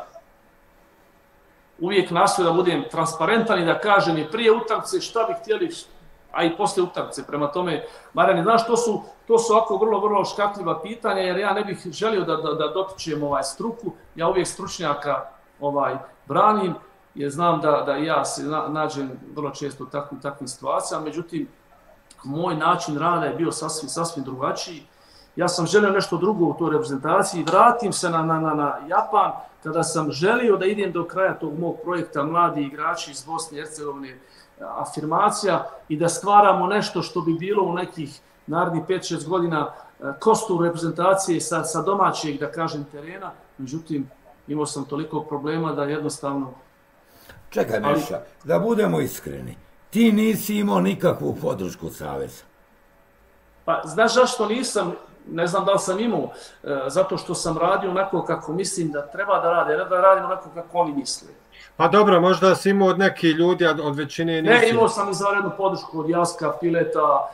S2: uvijek nastojao da budem transparentan i da kažem i prije utakmice šta bi htjeli, a i poslije utakmice. Prema tome, Marijane, znaš, to su ovako vrlo škakljiva pitanja, jer ja ne bih želio da dotičem struku. Ja uvijek stručnjaka branim, jer znam da ja se nađem vrlo često u takvim situacijama. Međutim, moj način rada je bio sasvim drugačiji. Ja sam želio nešto drugo u toj reprezentaciji. Vratim se na Japan kada sam želio da idem do kraja tog mog projekta Mladi igrači iz Bosne i Hercegovine, afirmacija, i da stvaramo nešto što bi bilo u nekih narednih 5-6 godina kostur reprezentacije sa domaćeg, da kažem, terena. Međutim, imao sam toliko problema da jednostavno...
S1: Čekaj, Meša, da budemo iskreni. Ti nisi imao nikakvu podršku saveza.
S2: Pa, znaš zašto nisam? Ne znam da li sam imao, zato što sam radio onako kako mislim da treba da rade, ne da radim onako kako oni misle.
S3: Pa dobro, možda si imao od nekih ljudi, od većine nisi.
S2: Ne, imao sam izvanrednu podršku od Jaska, Pileta,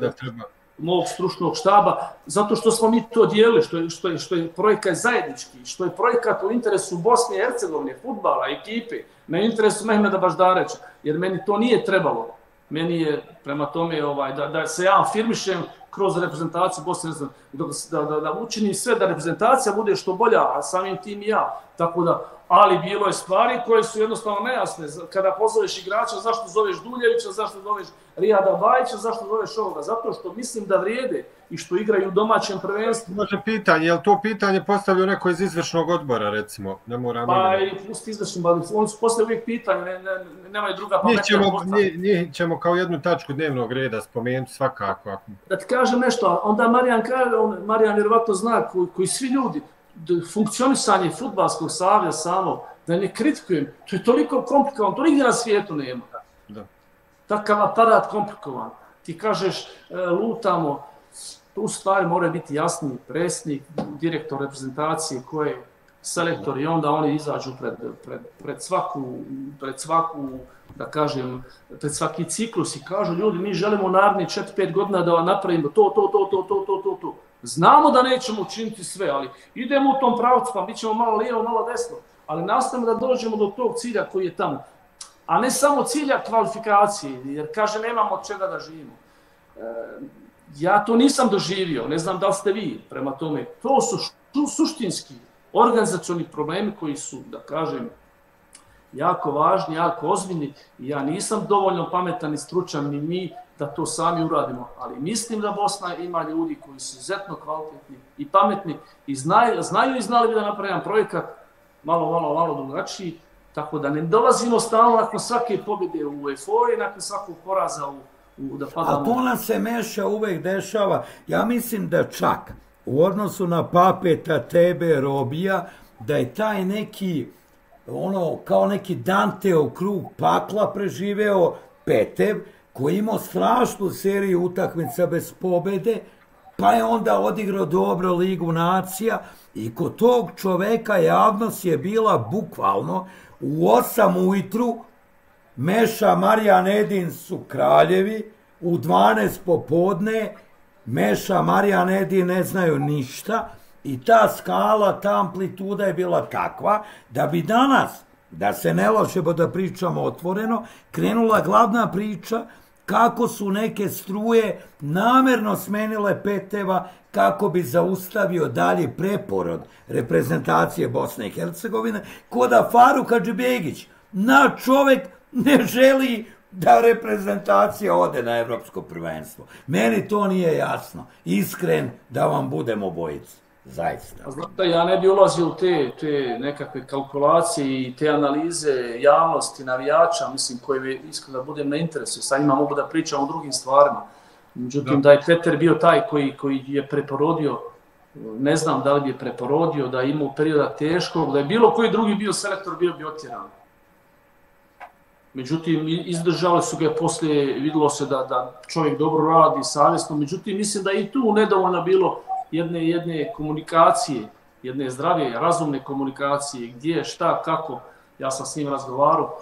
S2: mog stručnog štaba, zato što smo mi to dijelili, što je projekat zajednički, što je projekat u interesu Bosne i Hercegovine, fudbala, ekipe, na interesu Mehmeda Baždareća, jer meni to nije trebalo. Meni je prema tome da se ja afirmišem kroz reprezentaciju Bosne i Hercegovine, da učinim sve da reprezentacija bude što bolja, a samim tim i ja. Tako da, ali bilo je stvari koje su jednostavno nejasne. Kada pozoveš igrača, zašto zoveš Duljevića, zašto zoveš Rijada Bajića, zašto zoveš ovoga? Zato što mislim da vrijede i što igraju u domaćem prvenstvu.
S3: Može pitanje, je li to pitanje postavljao neko iz izvršnog odbora, recimo? Ne moram...
S2: Pa i pusti izvršni, oni su postavili uvijek pitanje, nemaju druga pametna postavljanja.
S3: Njih ćemo kao jednu tačku dnevnog reda spomenuti svakako.
S2: Da ti kažem nešto, onda Marijan vjerovatno zna, koji svi ljudi, funkcionisanje fudbalskog saveza samo, da ne kritikujem, to je toliko komplikovan, to nigdje na svijetu nema. Takav aparat komplikovan. Ti kažeš, lutamo, tu stvari moraju biti jasni, predsjednik, direktor reprezentacije, koji je selektor, i onda oni izađu pred svaku, da kažem, pred svaki ciklus i kažu, ljudi, mi želimo narednih 4-5 godina da napravimo to. Znamo da nećemo učiniti sve, ali idemo u tom pravcu, pa bit ćemo malo lijevo, malo desno, ali nastavimo da dođemo do tog cilja koji je tamo. A ne samo cilja kvalifikacije, jer kaže nemamo od čega da živimo. ja to nisam doživio, ne znam da li ste vi prema tome. To su suštinski organizacioni problemi koji su, da kažem, jako važni, jako ozbiljni i ja nisam dovoljno pametan i stručan ni mi da to sami uradimo, ali mislim da Bosna ima ljudi koji su izuzetno kvalitetni i pametni i znaju i znali bi da napravi jedan projekat malo drugačiji, tako da ne dolazimo stalno nakon svake pobjede u euforiji, nakon svakog poraza da padamo.
S1: A to nam se meša, uvek dešava. Ja mislim da čak u odnosu na Papeta, tebe, Robija, da je taj neki, kao neki Danteov krug pakla preživeo Petev, koji imao strašnu seriju utakmica bez pobede, pa je onda odigrao dobro Ligu nacija i kod tog čoveka javnost je bila bukvalno u 8 ujutru, Meša, Marijan Edin su kraljevi, u 12 popodne Meša, Marijan Edin ne znaju ništa i ta skala, ta amplituda je bila takva da bi danas, da se ne lažemo da pričamo otvoreno, krenula glavna priča kako su neke struje namerno smenile Peteva kako bi zaustavio dalji preporod reprezentacije Bosne i Hercegovine, koda Faruk Hadžibegić, naš čovek ne želi da reprezentacija ode na evropsko prvenstvo. Meni to nije jasno. Iskren da vam budemo obojice. Zaista.
S2: Znate, ja ne bi ulazio u te nekakve kalkulacije i te analize javnosti, navijača, mislim, koje mi iskreno da budem na interesu. Sa njima mogu da pričam o drugim stvarima. Međutim, da je Peter bio taj koji je preporodio, ne znam da li bi je preporodio, da je imao perioda teškog, da je bilo koji drugi bio selektor, bio bi otjeran. Međutim, izdržali su ga poslije, videlo se da čovjek dobro radi, savjesno. Međutim, mislim da je i tu nedovoljno bilo jedne komunikacije, jedne zdrave, razumne komunikacije, gdje, šta, kako. Ja sam s njim razgovarao.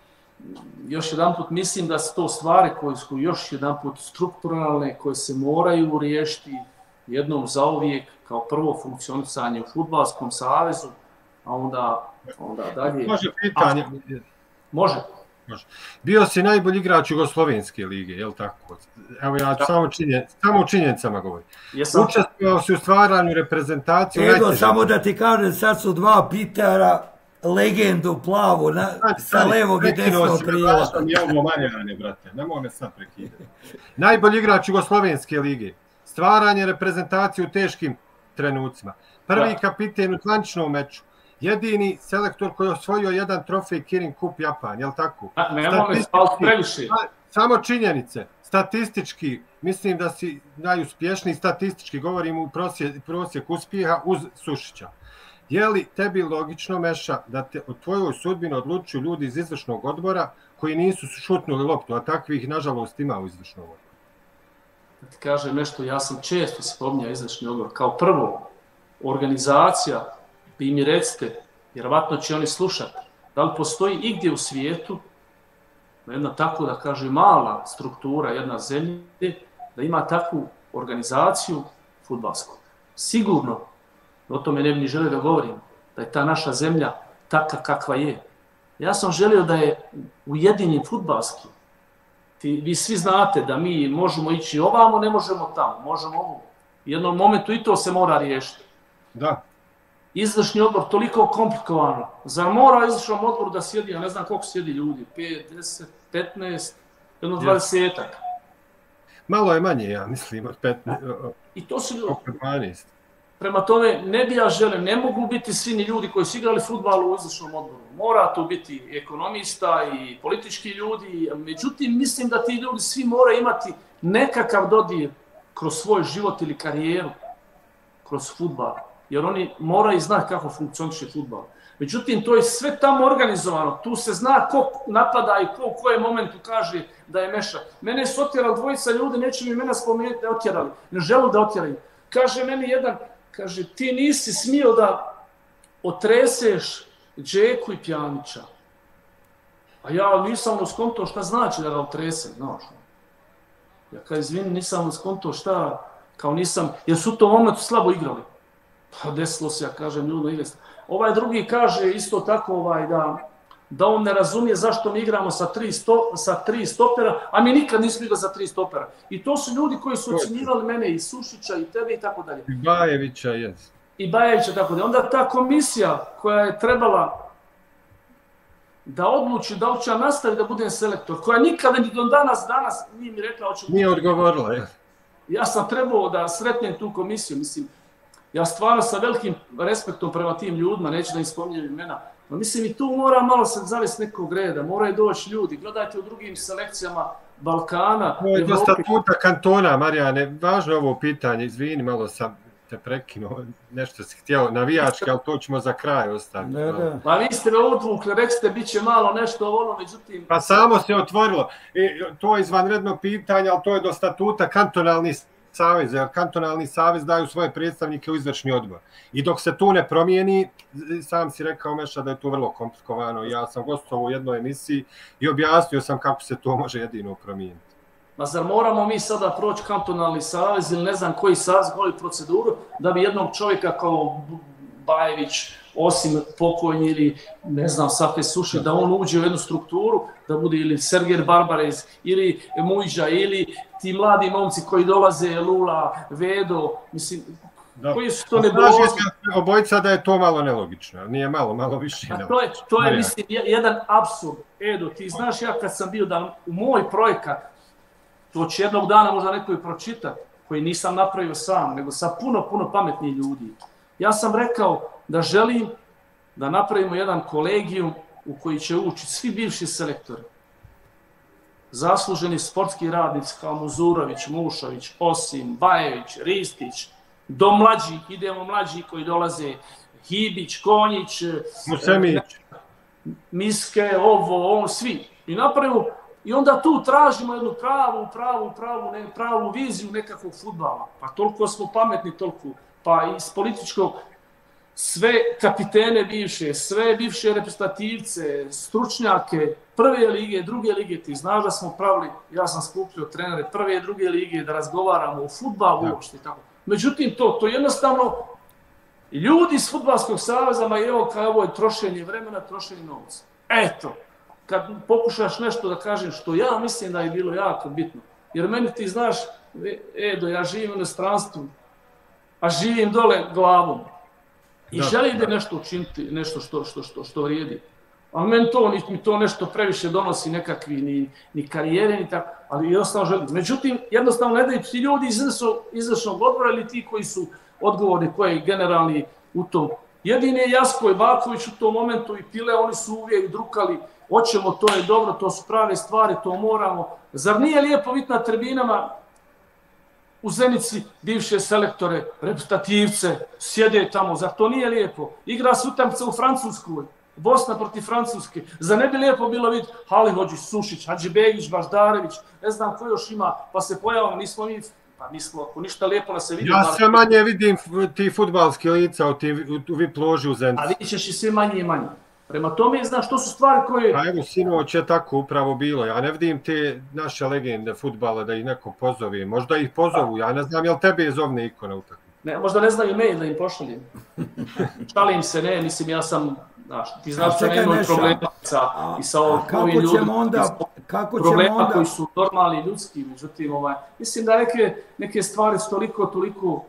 S2: Još jedanput mislim da su to stvari koje su još jedanput strukturalne, koje se moraju riješiti jednom zauvijek, kao prvo funkcionisanje u Fudbalskom savezu, a onda dalje.
S3: Može pitanje.
S2: Može.
S3: Bio si najbolji igrač Jugoslovenske lige, je li tako? Evo ja samo o činjenicama govorim. Učestvovao si u stvaranju reprezentacije.
S1: Evo, samo da ti kažem, sad su dva Pitera, legendu plavu, sa levog i desnog krila.
S3: Nemoj me sad prekidati. Najbolji igrač Jugoslovenske lige. Stvaranje reprezentacije u teškim trenucima. Prvi kapiten u zvaničnom meču. Jedini selektor koji je osvojio jedan trofej Kirin Cup Japan, je li tako?
S2: Nemoj spaliti previše.
S3: Samo činjenice. Statistički, mislim da si najuspješniji statistički, govorim u prosjek uspjeha uz Sušića. Je li tebi logično, Meša, da te o tvojoj sudbini odlučuju ljudi iz izvršnog odbora koji nisu šutnuli loptu, a takvih, nažalost, ima u izvršnom odboru?
S2: Da ti kažem nešto, ja sam često spominjao izvršni odbor. Kao prvo, organizacija, vi mi recite, vjerovatno će oni slušati, da li postoji igdje u svijetu jedna tako, da kaže, mala struktura, jedna zemlja, da ima takvu organizaciju fudbalsku. Sigurno, o tome ne bi ni želio da govorim, da je ta naša zemlja takva kakva je. Ja sam želio da je ujedinjen fudbalski. Vi svi znate da mi možemo ići ovamo, ne možemo tamo, možemo ovo. U jednom momentu i to se mora riješiti.
S3: Da.
S2: Izvršni odbor toliko komplikovano. Zar mora izvršnom odboru da sjedi, ja ne znam koliko sjedi ljudi, 5, 10, 15, jedno 20-ak.
S3: Malo je manje, ja mislim, od 15.
S2: I to su
S3: 12.
S2: Prema tome, ne bi ja želim, ne mogu biti svi ni ljudi koji su igrali fudbal u izvršnom odboru. Mora tu biti ekonomista i politički ljudi, međutim, mislim da ti ljudi svi moraju imati nekakav dodir kroz svoj život ili karijeru, kroz fudbal. Jer oni moraju znati kako funkcioniše fudbal. Međutim, to je sve tamo organizovano. Tu se zna ko napada i ko u kojem momentu kaže da je Meša. Mene su otjerali dvojica ljudi, neće mi mene spomenuti da je otjerali. Ne želu da otjeraju. Kaže meni jedan, kaže, ti nisi smio da otreseš Džeku i Pjanića. A ja nisam skontao šta znači da ga otresem, znaš. Ja kao izvini, nisam skontao šta, kao nisam, jer su to momentu slabo igrali. Pa desilo se, ja kažem, ljudno igrali. Ovaj drugi kaže isto tako da da on ne razumije zašto mi igramo sa tri stopera, a mi nikad nismo igrali za 3 stopera. I to su ljudi koji su ocjenjivali mene i Sušića i tebe i tako dalje.
S3: I Bajevića, jes.
S2: I Bajevića, tako dalje. Onda ta komisija koja je trebala da odluči da li ću ja nastaviti da budem selektor, koja nikada ni do danas nije mi rekla hoću...
S3: Nije odgovorila, je.
S2: Ja sam trebao da sretnem tu komisiju, mislim, ja stvarno sa velikim respektom prema tim ljudima, neću da im spominjem imena, no mislim i tu mora malo se zavesti nekog reda, moraju doći ljudi, gledajte u drugim selekcijama Balkana.
S3: To je do statuta kantona, Marijane, važno ovo pitanje, izvini, malo sam te prekinuo, nešto si htjeo navijački, ali to ćemo za kraj ostaviti.
S2: Pa vi ste me odvukli, rekli ste bit će malo nešto ono, međutim...
S3: Pa samo se otvorilo, to je izvanredno pitanje, ali to je do statuta kantonalni savez, jer kantonalni savez daju svoje predstavnike u izvršni odbor. I dok se tu ne promijeni, sam si rekao Meša da je to vrlo komplikovano. Ja sam gostovao u jednoj emisiji i objasnio sam kako se to može jedino promijeniti.
S2: Ma zar moramo mi sada proći kantonalni savez ili ne znam koji savez, koji proceduru, da bi jednog čovjeka kao Bajević, osim pokojni ili ne znam Safe Suši, da on uđe u jednu strukturu, da bude ili Sergej Barbarez, ili Mujđa, ili ti mladi momci koji dolaze, Lula, Vedo, mislim, koji su to nebolozni.
S3: Obojica da je to malo nelogično, nije malo više.
S2: To je mislim, jedan apsurd. Edo, ti znaš, ja kad sam bio da u moj projekat, to će jednog dana možda neko i pročitati, koji nisam napravio sam, nego sa puno pametnijih ljudi. Ja sam rekao da želim da napravimo jedan kolegijum u koji će ući svi bivši selektori. Zasluženi sportski radnici kao Muzurović, Mušović, Osim, Bajević, Ristić, do mlađih, idemo mlađi koji dolaze, Hibić, Konjić,
S3: Musemić,
S2: Miske, on, svi. I napravimo. I onda tu tražimo jednu pravu viziju nekakvog fudbala. Pa toliko smo pametni, toliko. Pa iz političkog, sve kapitene bivše, sve bivše reprezentativce, stručnjake, prve lige, druge lige, ti znaš da smo pravili, ja sam skupljio trenere prve i druge lige, da razgovaramo o fudbalu uopšte i tako. Međutim, to jednostavno, ljudi iz Fudbalskog saveza, ma evo kao ovo je trošenje vremena, trošenje novca. Eto. Kad pokušaš nešto da kažem što ja mislim da je bilo jako bitno. Jer meni ti znaš, Edo, ja živim u inostranstvu, a živim dole glavom. I želim da nešto učiniti, nešto što vrijedi. Ali meni to nešto previše donosi nekakvi ni karijere, ni tako, ali jednostavno želim. Međutim, jednostavno ne daju ti ljudi iz izvršnog odbora ili ti koji su odgovorni, koji je generalni u tom. Jedini je Jasko i Baković u tom momentu i Pile, oni su uvijek drukali, hoćemo, to je dobro, to su prave stvari, to moramo. Zar nije lijepo vidjeti na tribinama u Zenici bivše selektore, reprezentativce, sjede tamo, zar to nije lijepo? Igra se utakmica u Francuskoj, Bosna protiv Francuske. Zar ne bi lijepo bilo vidjeti Halihođić, Sušić, Hadžibegić, Baždarević, ne znam ko još ima, pa se pojavamo, nismo mi, pa nismo, ako ništa lijepo nas se vidi.
S3: Ja sve manje vidim ti fudbalski lica u VIP loži u Zenici.
S2: A vidit ćeš i sve manje i manje. Prema tome, znaš, to su stvari koje...
S3: A evo, sinoć je tako upravo bilo. Ja ne vidim te naše legende fudbala da ih neko pozove. Možda ih pozovu, ja ne znam, jel tebe je zovne ikona utakmice?
S2: Ne, možda ne znaju mail da im pošaljem. Šalim se, ne, mislim, ja sam, znaš, ti znaš da nemoj problema i sa ovim ljudima, problema koji su normalni ljudski, međutim, mislim da neke stvari su toliko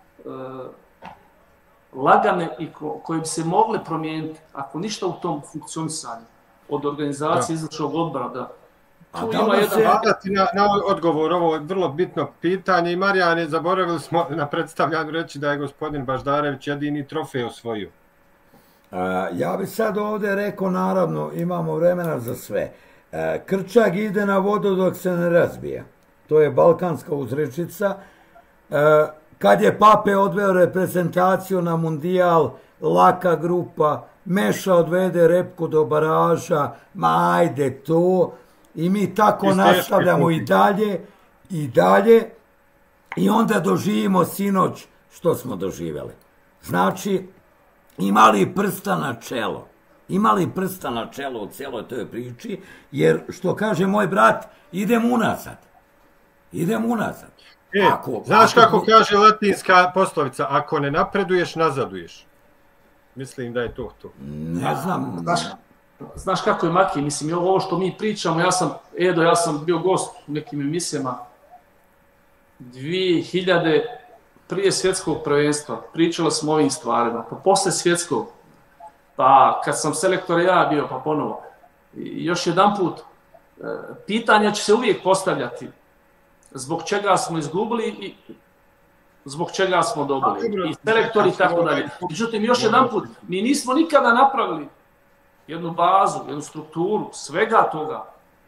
S2: lagane i koje bi se mogle promijeniti, ako ništa u tom funkcionisanju, od organizacije izvršnog odbora, da tu ima jedan...
S3: Na odgovor, ovo je vrlo bitno pitanje i Marijane, zaboravili smo na predstavljanju reći da je gospodin Baždarević jedini trofej osvojio.
S1: Ja bih sad ovdje rekao, naravno, imamo vremena za sve. Krčak ide na vodu dok se ne razbije. To je balkanska uzrečica. Kad je Pape odveo reprezentaciju na mundijal, laka grupa, Meša odvede Repku do baraža, ma ajde to, i mi tako nastavljamo i dalje, i onda doživimo sinoć što smo doživjeli. Znači, imali prsta na čelo u cijeloj toj priči, jer što kaže moj brat, idem unazad.
S3: Znaš kako kaže latinska poslovica, ako ne napreduješ, nazaduješ. Mislim da je to.
S1: Ne znam.
S2: znaš kako je Maki, mislim, ovo što mi pričamo, ja sam bio gost u nekim emisijama 2000 prije svjetskog prvenstva, pričali smo o ovim stvarima, pa posle svjetskog, pa kad sam selektor ja bio, pa ponovo. I još jedan put, pitanja će se uvijek postavljati zbog čega smo izgubili i zbog čega smo dobili. I selektori i tako dalje. Međutim, još jedan put, mi nismo nikada napravili jednu bazu, jednu strukturu, svega toga.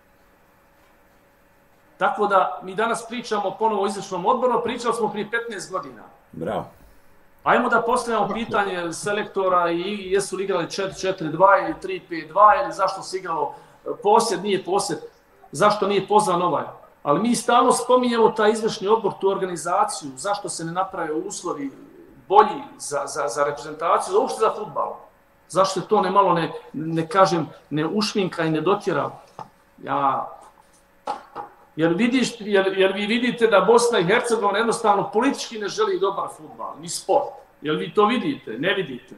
S2: Tako da mi danas pričamo ponovo o izvršnom odboru, pričali smo prije 15 godina.
S1: Bravo.
S2: Ajmo da postavljamo pitanje selektora i jesu li igrali 4-4-2 ili 3-5-2 ili zašto se igralo posjed, nije posjed, zašto nije pozvan ovaj. Ali mi stalno spominjemo taj izvršni odbor, tu organizaciju, zašto se ne naprave uslovi bolji za reprezentaciju, uopšte za fudbal. Zašto je to ne ušminka i ne dotjera. Jer vi vidite da Bosna i Hercegovina jednostavno politički ne želi dobar fudbal, ni sport. Jel vi to vidite? Ne vidite.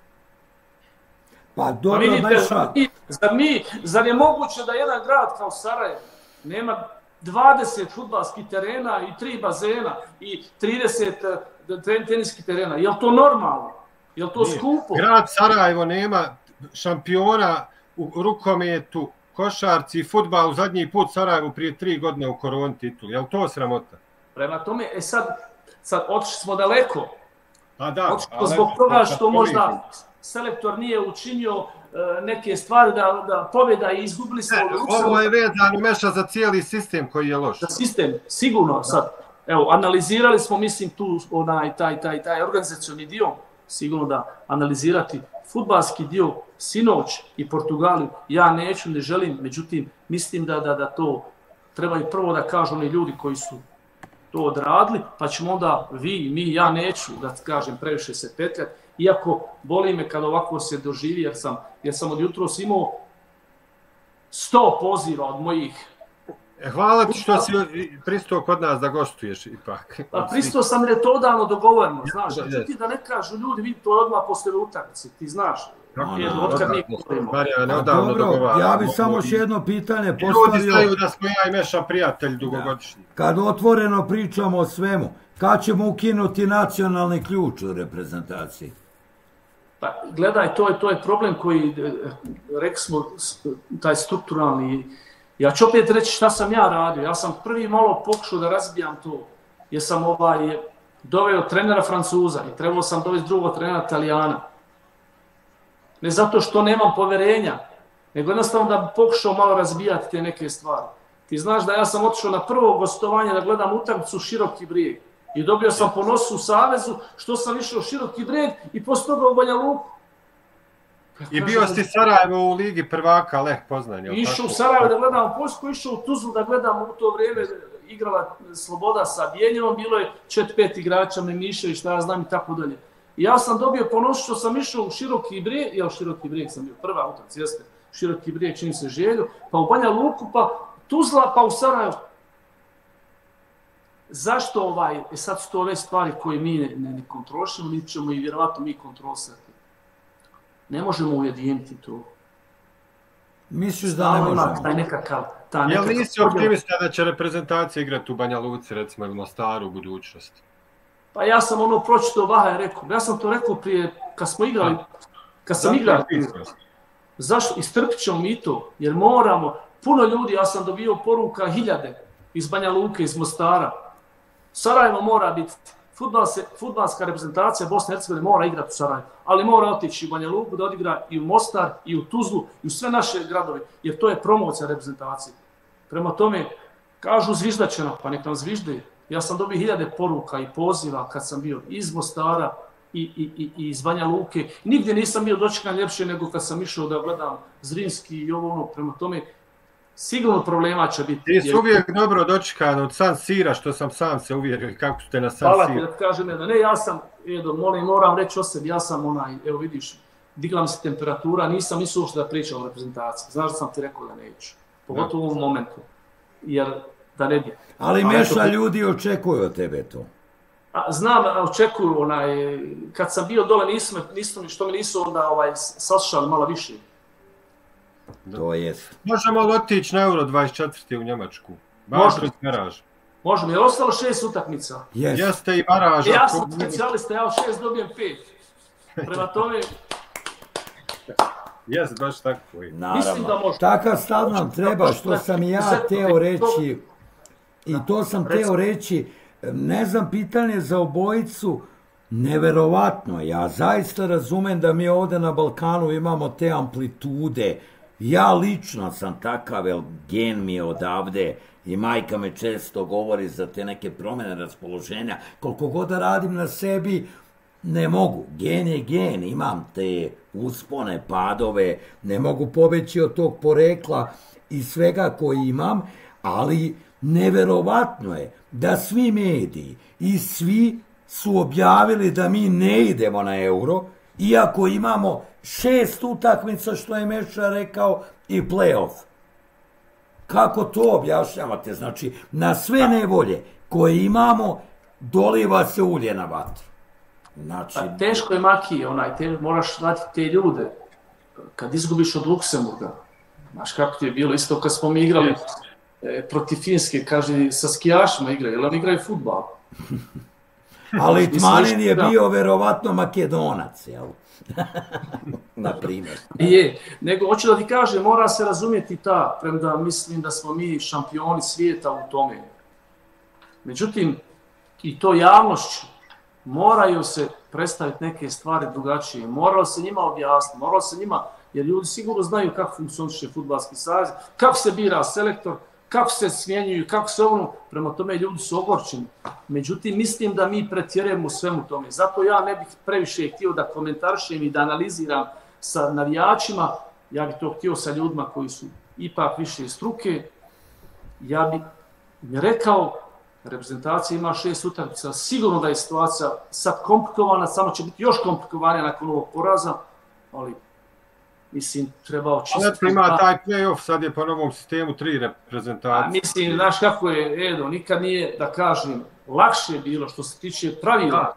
S1: Pa dobro,
S2: zar je moguće da jedan grad kao Sarajevo nema 20 fudbalskih terena i 3 bazena i 30 teniskih terena? Je li to normalno? Je li to skupo?
S3: Grad Sarajevo nema šampiona u rukometu, košarci i fudbalu zadnji put Sarajevo prije 3 godine u koroni titul. Je li to sramota?
S2: Prema tome, sad otišli smo daleko.
S3: A da,
S2: zbog toga što možda selektor nije učinio neke stvari da pobjeda i izgubili smo.
S3: Ovo je vezano meša za cijeli sistem koji je loš.
S2: Za sistem, sigurno sad. Evo, analizirali smo, mislim, tu taj organizacioni dio, sigurno da analizirati fudbalski dio sinoć i Portugaliju, ja neću, ne želim, međutim, mislim da to trebaju prvo da kažu oni ljudi koji su to odradili, pa ćemo onda vi, mi, ja neću da kažem previše se petljati, iako boli me kad ovako se doživi, jer sam od jutros imao 100 poziva od mojih.
S3: Hvala ti što si pristao kod nas da gostuješ ipak.
S2: Pa pristao sam jer je to odavno dogovoreno, znaš, ti da ne kažu ljudi, vidi to odmah posle utakmice, ti znaš.
S1: Dobro, ja bi samo još jedno pitanje postavio.
S3: Ljudi znaju da smo ja i Meša prijatelj dugogodišnji.
S1: Kad otvoreno pričamo o svemu, kad ćemo ukinuti nacionalni ključ u reprezentaciji?
S2: Pa gledaj, to je problem koji, rekli smo, taj strukturalni. Ja ću opet reći šta sam ja radio. Ja sam prvi malo pokušao da razbijam to. Jer sam doveo trenera Francuza i trebao sam dovesti drugog trenera Italijana. Ne zato što nemam poverenja, nego jednostavno da bi pokušao malo razbijati te neke stvari. Ti znaš da ja sam otišao na prvo gostovanje da gledam utakmicu Široki Brijeg i dobio sam po nosu u Savezu što sam išao u Široki Brijeg i posle toga u Banja Luku.
S3: I bio si Sarajevo u Ligi prvaka, Leh Poznanje.
S2: Išao u Sarajevo da gledam Poljsku, išao u Tuzlu da gledam u to vrijeme igrala Sloboda sa Bijenjevom, bilo je 4-5 igrača, Memišević, šta ja znam i tako dalje. I ja sam dobio ponos što sam išao u Široki Brijeg, ja u Široki Brijeg sam bio prva utakmica, jeste, Široki Brijeg čini se Želju, pa u Banja Luku, pa Tuzla, pa u Sarajevo. Zašto sad su to ove stvari koje mi ne kontrolišemo, mi ćemo i vjerovatno mi kontrolisati. Ne možemo ujediniti to.
S1: Misliš da ne možemo?
S2: Taj nekakav...
S3: Jel nisi optimista da će reprezentacija igrati u Banja Luci, recimo, ili Mostaru u budućnosti?
S2: Pa ja sam pročitao, Vaha je rekao. Ja sam to rekao prije, kad smo igrali, zašto? Istrpit ćemo mi to, jer moramo, puno ljudi, ja sam dobio poruka 1000 iz Banja Luke, iz Mostara. Sarajevo mora biti, fudbalska reprezentacija Bosne i Hercegovine mora igrati u Sarajevu, ali mora otići u Banja Luku da odigra i u Mostar, i u Tuzlu, i u sve naše gradove, jer to je promocija reprezentacije. Prema tome, kažu zviždaćeno, pa nek nam zvižde. Ja sam dobio 1000 poruka i poziva kad sam bio iz Mostara i iz Banja Luke. Nigdje nisam bio dočekan ljepše nego kad sam išao da gledam Zrinski i prema tome sigurno problema će biti.
S3: Ti si uvijek dobro dočekan od San Sira, što sam sam se uvjerio kako ste na San Sira.
S2: Hvala ti da kažem, ne, ja sam, moram reći o sebi, ja sam evo vidiš, digla mi se temperatura, nisam mislio uopšte da pričam o reprezentaciji. Znaš da sam ti rekao da neću, pogotovo u ovom momentu, jer da ne bi.
S1: Ali Meša, ljudi očekuju od tebe to.
S2: Znam, očekuju, kad sam bio dole, što mi nisu onda saslušali malo više.
S1: To jest.
S3: Možemo li otići na Euro 24. u Njemačku? Baš kroz baraž.
S2: Možemo, je li ostalo 6 utakmica?
S3: Jeste i baraž.
S2: Ja sam specijalista, ja od 6 dobijem 5. Prema tome...
S3: Jes, baš tako.
S2: Mislim da može.
S1: Takav stav nam treba, što sam ja teo reći, i to sam teo reći, ne znam, pitanje za obojicu, neverovatno, ja zaista razumem da mi ovde na Balkanu imamo te amplitude, ja lično sam takav, jer gen mi je odavde i majka me često govori za te neke promjene raspoloženja, koliko god da radim na sebi, ne mogu, gen je gen, imam te uspone, padove, ne mogu pobeći od tog porekla i svega koji imam, ali neverovatno je da svi mediji i svi su objavili da mi ne idemo na Euro, iako imamo 6 utakmica, što je Meša rekao, i play-off. Kako to objašnjavate? Znači, na sve nevolje koje imamo, doliva se ulje na vatru. Znači...
S2: Pa, teško je Maki, moraš znati te ljude. Kad izgubiš od Luksemburga, znaš kako ti je bilo, isto kad smo mi igrali protiv Finske, kaže, sa skijašima igraju, jer oni igraju fudbal.
S1: Ali Tmanin je bio verovatno Makedonac, jel? Na primjer.
S2: Je, nego hoću da ti kažem, mora se razumjeti premda mislim da smo mi šampioni svijeta u tome. Međutim, i to javnošću, moraju se predstaviti neke stvari drugačije, moralo se njima objasniti, moralo se njima, jer ljudi sigurno znaju kako funkcioniše fudbalski savez, kako se bira selektor, kako se smjenjuju, kako se prema tome ljudi su ogorčeni. Međutim, mislim da mi pretjerujemo u svemu tome. Zato ja ne bih previše htio da komentarišem i da analiziram sa navijačima, ja bih to htio sa ljudima koji su ipak više struke. Ja bih rekao, reprezentacija ima 6 utakmica, sigurno da je situacija sad komplikovana, samo će biti još komplikovanija nakon ovog poraza, ali mislim, treba očistiti.
S3: Sad ima taj play-off, sad je po novom sistemu 3 reprezentacije.
S2: Mislim, znaš kako je, Edo, nikad nije, da kažem, lakše bilo što se tiče pravila.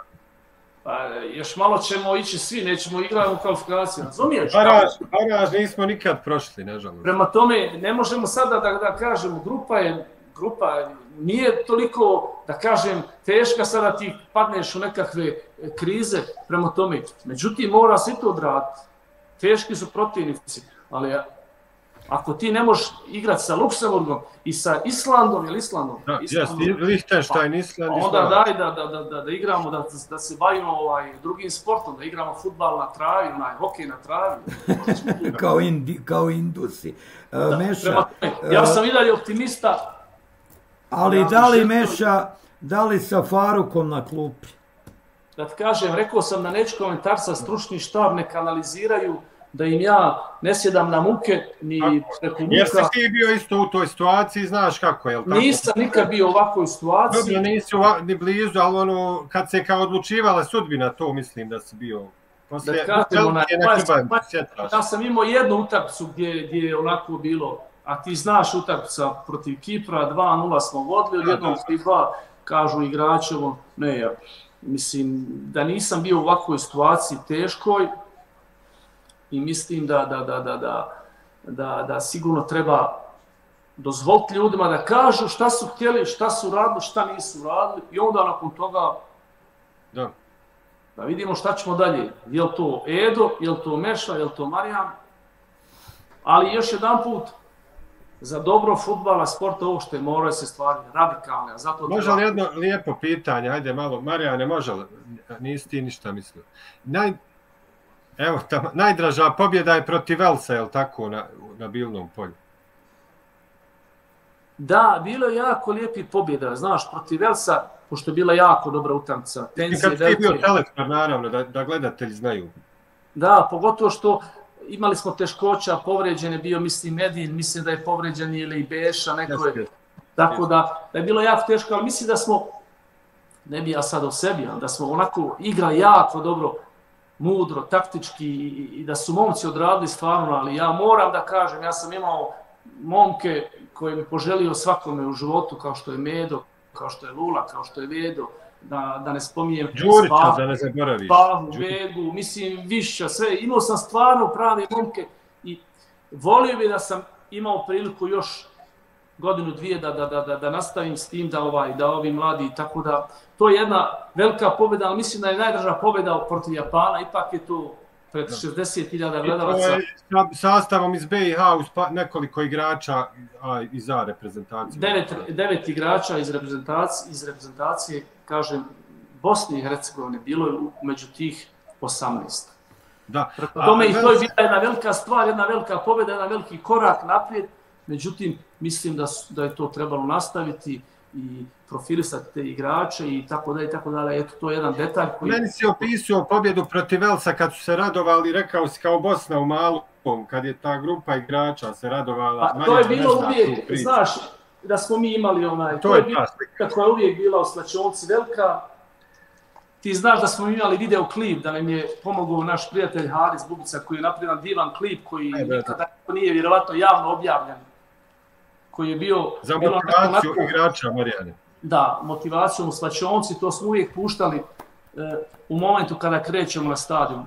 S2: Još malo ćemo ići svi, nećemo igrati u kvalifikaciju, razumiješ?
S3: Baraž nismo nikad prošli, nežalno.
S2: Prema tome, ne možemo sada da kažemo, grupa nije toliko, da kažem, teška sada ti padneš u nekakve krize prema tome. Međutim, mora se to odraditi. Teški su protivnici, ali ako ti ne možeš igrati sa Luksemburgom i sa Islandom, ili Islandom?
S3: Lichtenstein, Island,
S2: onda daj da igramo, da se bavimo drugim sportom, da igramo fudbal na travi, hokej na travi.
S1: Kao Indusi. Meša,
S2: ja sam i dalje optimista.
S1: Ali da li Meša, da li sa Farukom na klupi?
S2: Da ti kažem, rekao sam da neću komentarca, stručni štab neka analiziraju, da im ja ne sjedam na muke, ni preko muka.
S3: Jer si ti bio isto u toj situaciji, znaš kako je, li tako?
S2: Nisam nikad bio u ovakvoj situaciji.
S3: Dobro, nisi ni blizu, ali kad se kao odlučivala sudbina, to mislim da si bio.
S2: Da kažemo, ja sam imao jednu utakmicu gdje je onako bilo, a ti znaš utakmica protiv Kipra, 2-0 smo vodili, jednom 3-2, kažu igračevo, ne, mislim da nisam bio u ovakvoj situaciji teškoj i mislim da sigurno treba dozvoliti ljudima da kažu šta su htjeli, šta su radili, šta nisu radili i onda nakon toga da vidimo šta ćemo dalje. Je li to Edo, je li to Meša, je li to Marijan? Ali još jedan put, za dobro fudbala, sporta, ovo što je moraju se stvari radikalne.
S3: Može li jedno lijepo pitanje, ajde malo, Marijane, može li, nisi ti ništa mislio. Najdraža pobjeda je protiv Velsa, je li tako, na Bilnom polju?
S2: Da, bilo je jako lijepi pobjeda, znaš, protiv Velsa, pošto je bila jako dobra utakmica.
S3: Kad ti bio selektor, naravno, da gledatelji znaju.
S2: Da, pogotovo što imali smo teškoća, povređen je bio, mislim, Medin, mislim da je povređen ili Beša, neko je. Tako da je bilo jako teško, ali mislim da smo, ne bi ja sad o sebi, ali da smo onako igra jako dobro, mudro, taktički i da su momci odradili stvarno, ali ja moram da kažem, ja sam imao momke koje bi poželio svakome u životu, kao što je Medo, kao što je Lula, kao što je Vedo, da ne spominjem
S3: Đurića, da ne zaboraviš.
S2: Pavu, Vegu, mislim, Višća, sve. Imao sam stvarno prave momke i volio bi da sam imao priliku još godinu, dvije da nastavim s tim, da ovi mladi, tako da to je jedna velika pobjeda, ali mislim da je najdraža pobjeda protiv Japana, ipak je to pred 60.000 gledalaca.
S3: Sastavom iz BiH uz nekoliko igrača iza reprezentacije.
S2: 9 igrača iz reprezentacije, kažem, Bosne i Hercegovine, bilo je među tih 18.
S3: Da.
S2: Tome i to je bila jedna velika stvar, jedna velika pobjeda, jedan veliki korak naprijed, međutim, mislim da je to trebalo nastaviti i profilisati te igrače i tako dalje. Eto, to je jedan detalj koji...
S3: Meni si opisao pobjedu protiv Velsa kad su se radovali, rekao si kao Bosna u malom, kad je ta grupa igrača se radovala.
S2: To je bilo uvijek, znaš, da smo mi imali to je bila slika koja je uvijek bila u slačionici velika. Ti znaš da smo imali video klip, da nam je pomogao naš prijatelj Haris Bubica, koji je napravio divan klip koji nikada nije vjerovatno javno objavljen. Koji je bio...
S3: Za motivaciju igrača, Marijane.
S2: Da, motivacijom u slačionci, to smo uvijek puštali u momentu kada krećemo na stadion.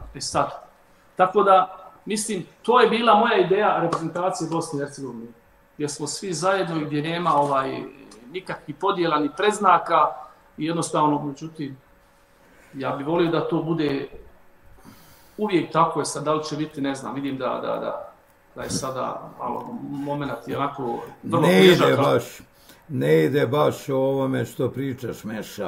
S2: Tako da, mislim, to je bila moja ideja reprezentacije Bosne i Hercegovine. Gdje smo svi zajedno i gdje nema nikakvih podjela ni predznaka i jednostavno, međutim, ja bih volio da to bude uvijek tako je sad, da li će biti, ne znam, vidim da je sada malo moment je onako vrlo težak.
S1: Ne ide baš o ovome što pričaš, Meša.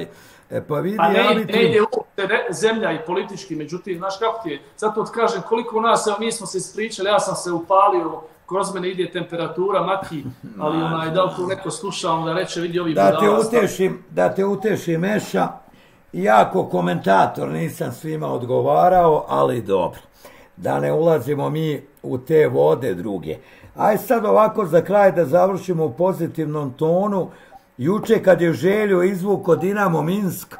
S1: Pa vidi,
S2: ne ide uopšte zemlja i politički, međutim, znaš kako ti je, zato ti kažem koliko nas, evo mi smo se ispričali, ja sam se upalio, kroz mene ide temperatura, maki, ali da li tu neko sluša, da reče, vidi ovi budala.
S1: Da te uteši, Meša, ja ko komentator nisam svima odgovarao, ali dobro. Da ne ulazimo mi u te vode druge. Aj sad ovako za kraj da završimo u pozitivnom tonu. Juče kad je Željo izvuko Dinamo Minsk,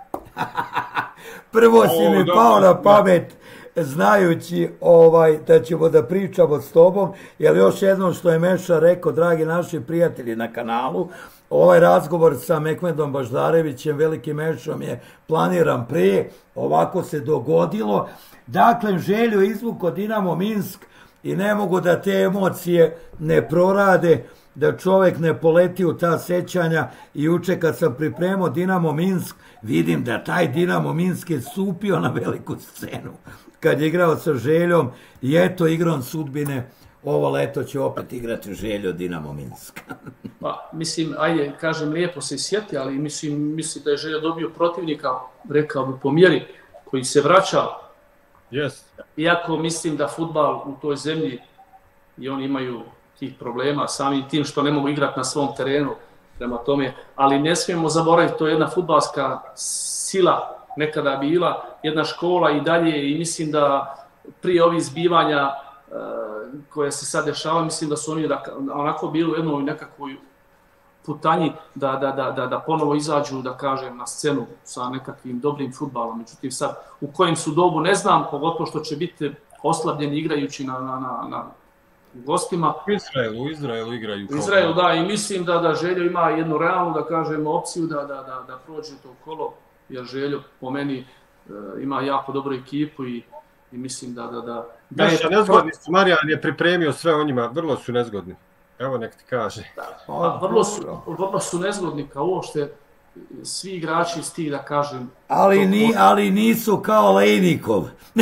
S1: prvo si mi pao na pamet znajući da ćemo da pričamo s tobom, jer još jednom što je Meša rekao, dragi naši prijatelji na kanalu, ovaj razgovor sa Mehmedom Baždarevićem, velikim Mešom, je planiran prije, ovako se dogodilo. Dakle, Željo izvuko Dinamo Minsk i ne mogu da te emocije ne prorade, da čovjek ne poleti u ta sećanja. I juče kad sam pripremao Dinamo Minsk, vidim da taj Dinamo Minsk je stupio na veliku scenu kad je igrao sa Željom i eto, igrom sudbine, ovo leto će opet igrati Željo Dinamo Minsk.
S2: Pa, mislim, ajde, kažem, lijepo se sjeti, ali mislim da je Željo dobio protivnika, rekao bi, po mjeri, koji se vraća.
S3: Yes.
S2: Iako mislim da fudbal u toj zemlji i oni imaju tih problema samim tim što ne mogu igrati na svom terenu prema tome, ali ne smijemo zaboraviti, to je jedna fudbalska sila nekada bila, jedna škola i dalje, i mislim da prije ovih zbivanja koje se sad dešava, mislim da su oni onako bili u jednoj nekakvoj putanji da ponovo izađu, da kažem, na scenu sa nekakvim dobrim fudbalom. Međutim, sad u kojem su dobu ne znam, pogotovo što će biti oslabljeni igrajući na gostima.
S3: U Izraelu igraju.
S2: U Izraelu, da, i mislim da Željo ima jednu realnu, da kažem, opciju da prođe to kolo, jer Željo po meni ima jako dobru ekipu i mislim da
S3: nezgodni su, Marijan je pripremio sve o njima, vrlo su nezgodni. Evo nek ti kaže.
S2: Vrlo su nezgodni kao uopšte svi igrači iz tih, da kažem.
S1: Ali nisu kao Lejnikov.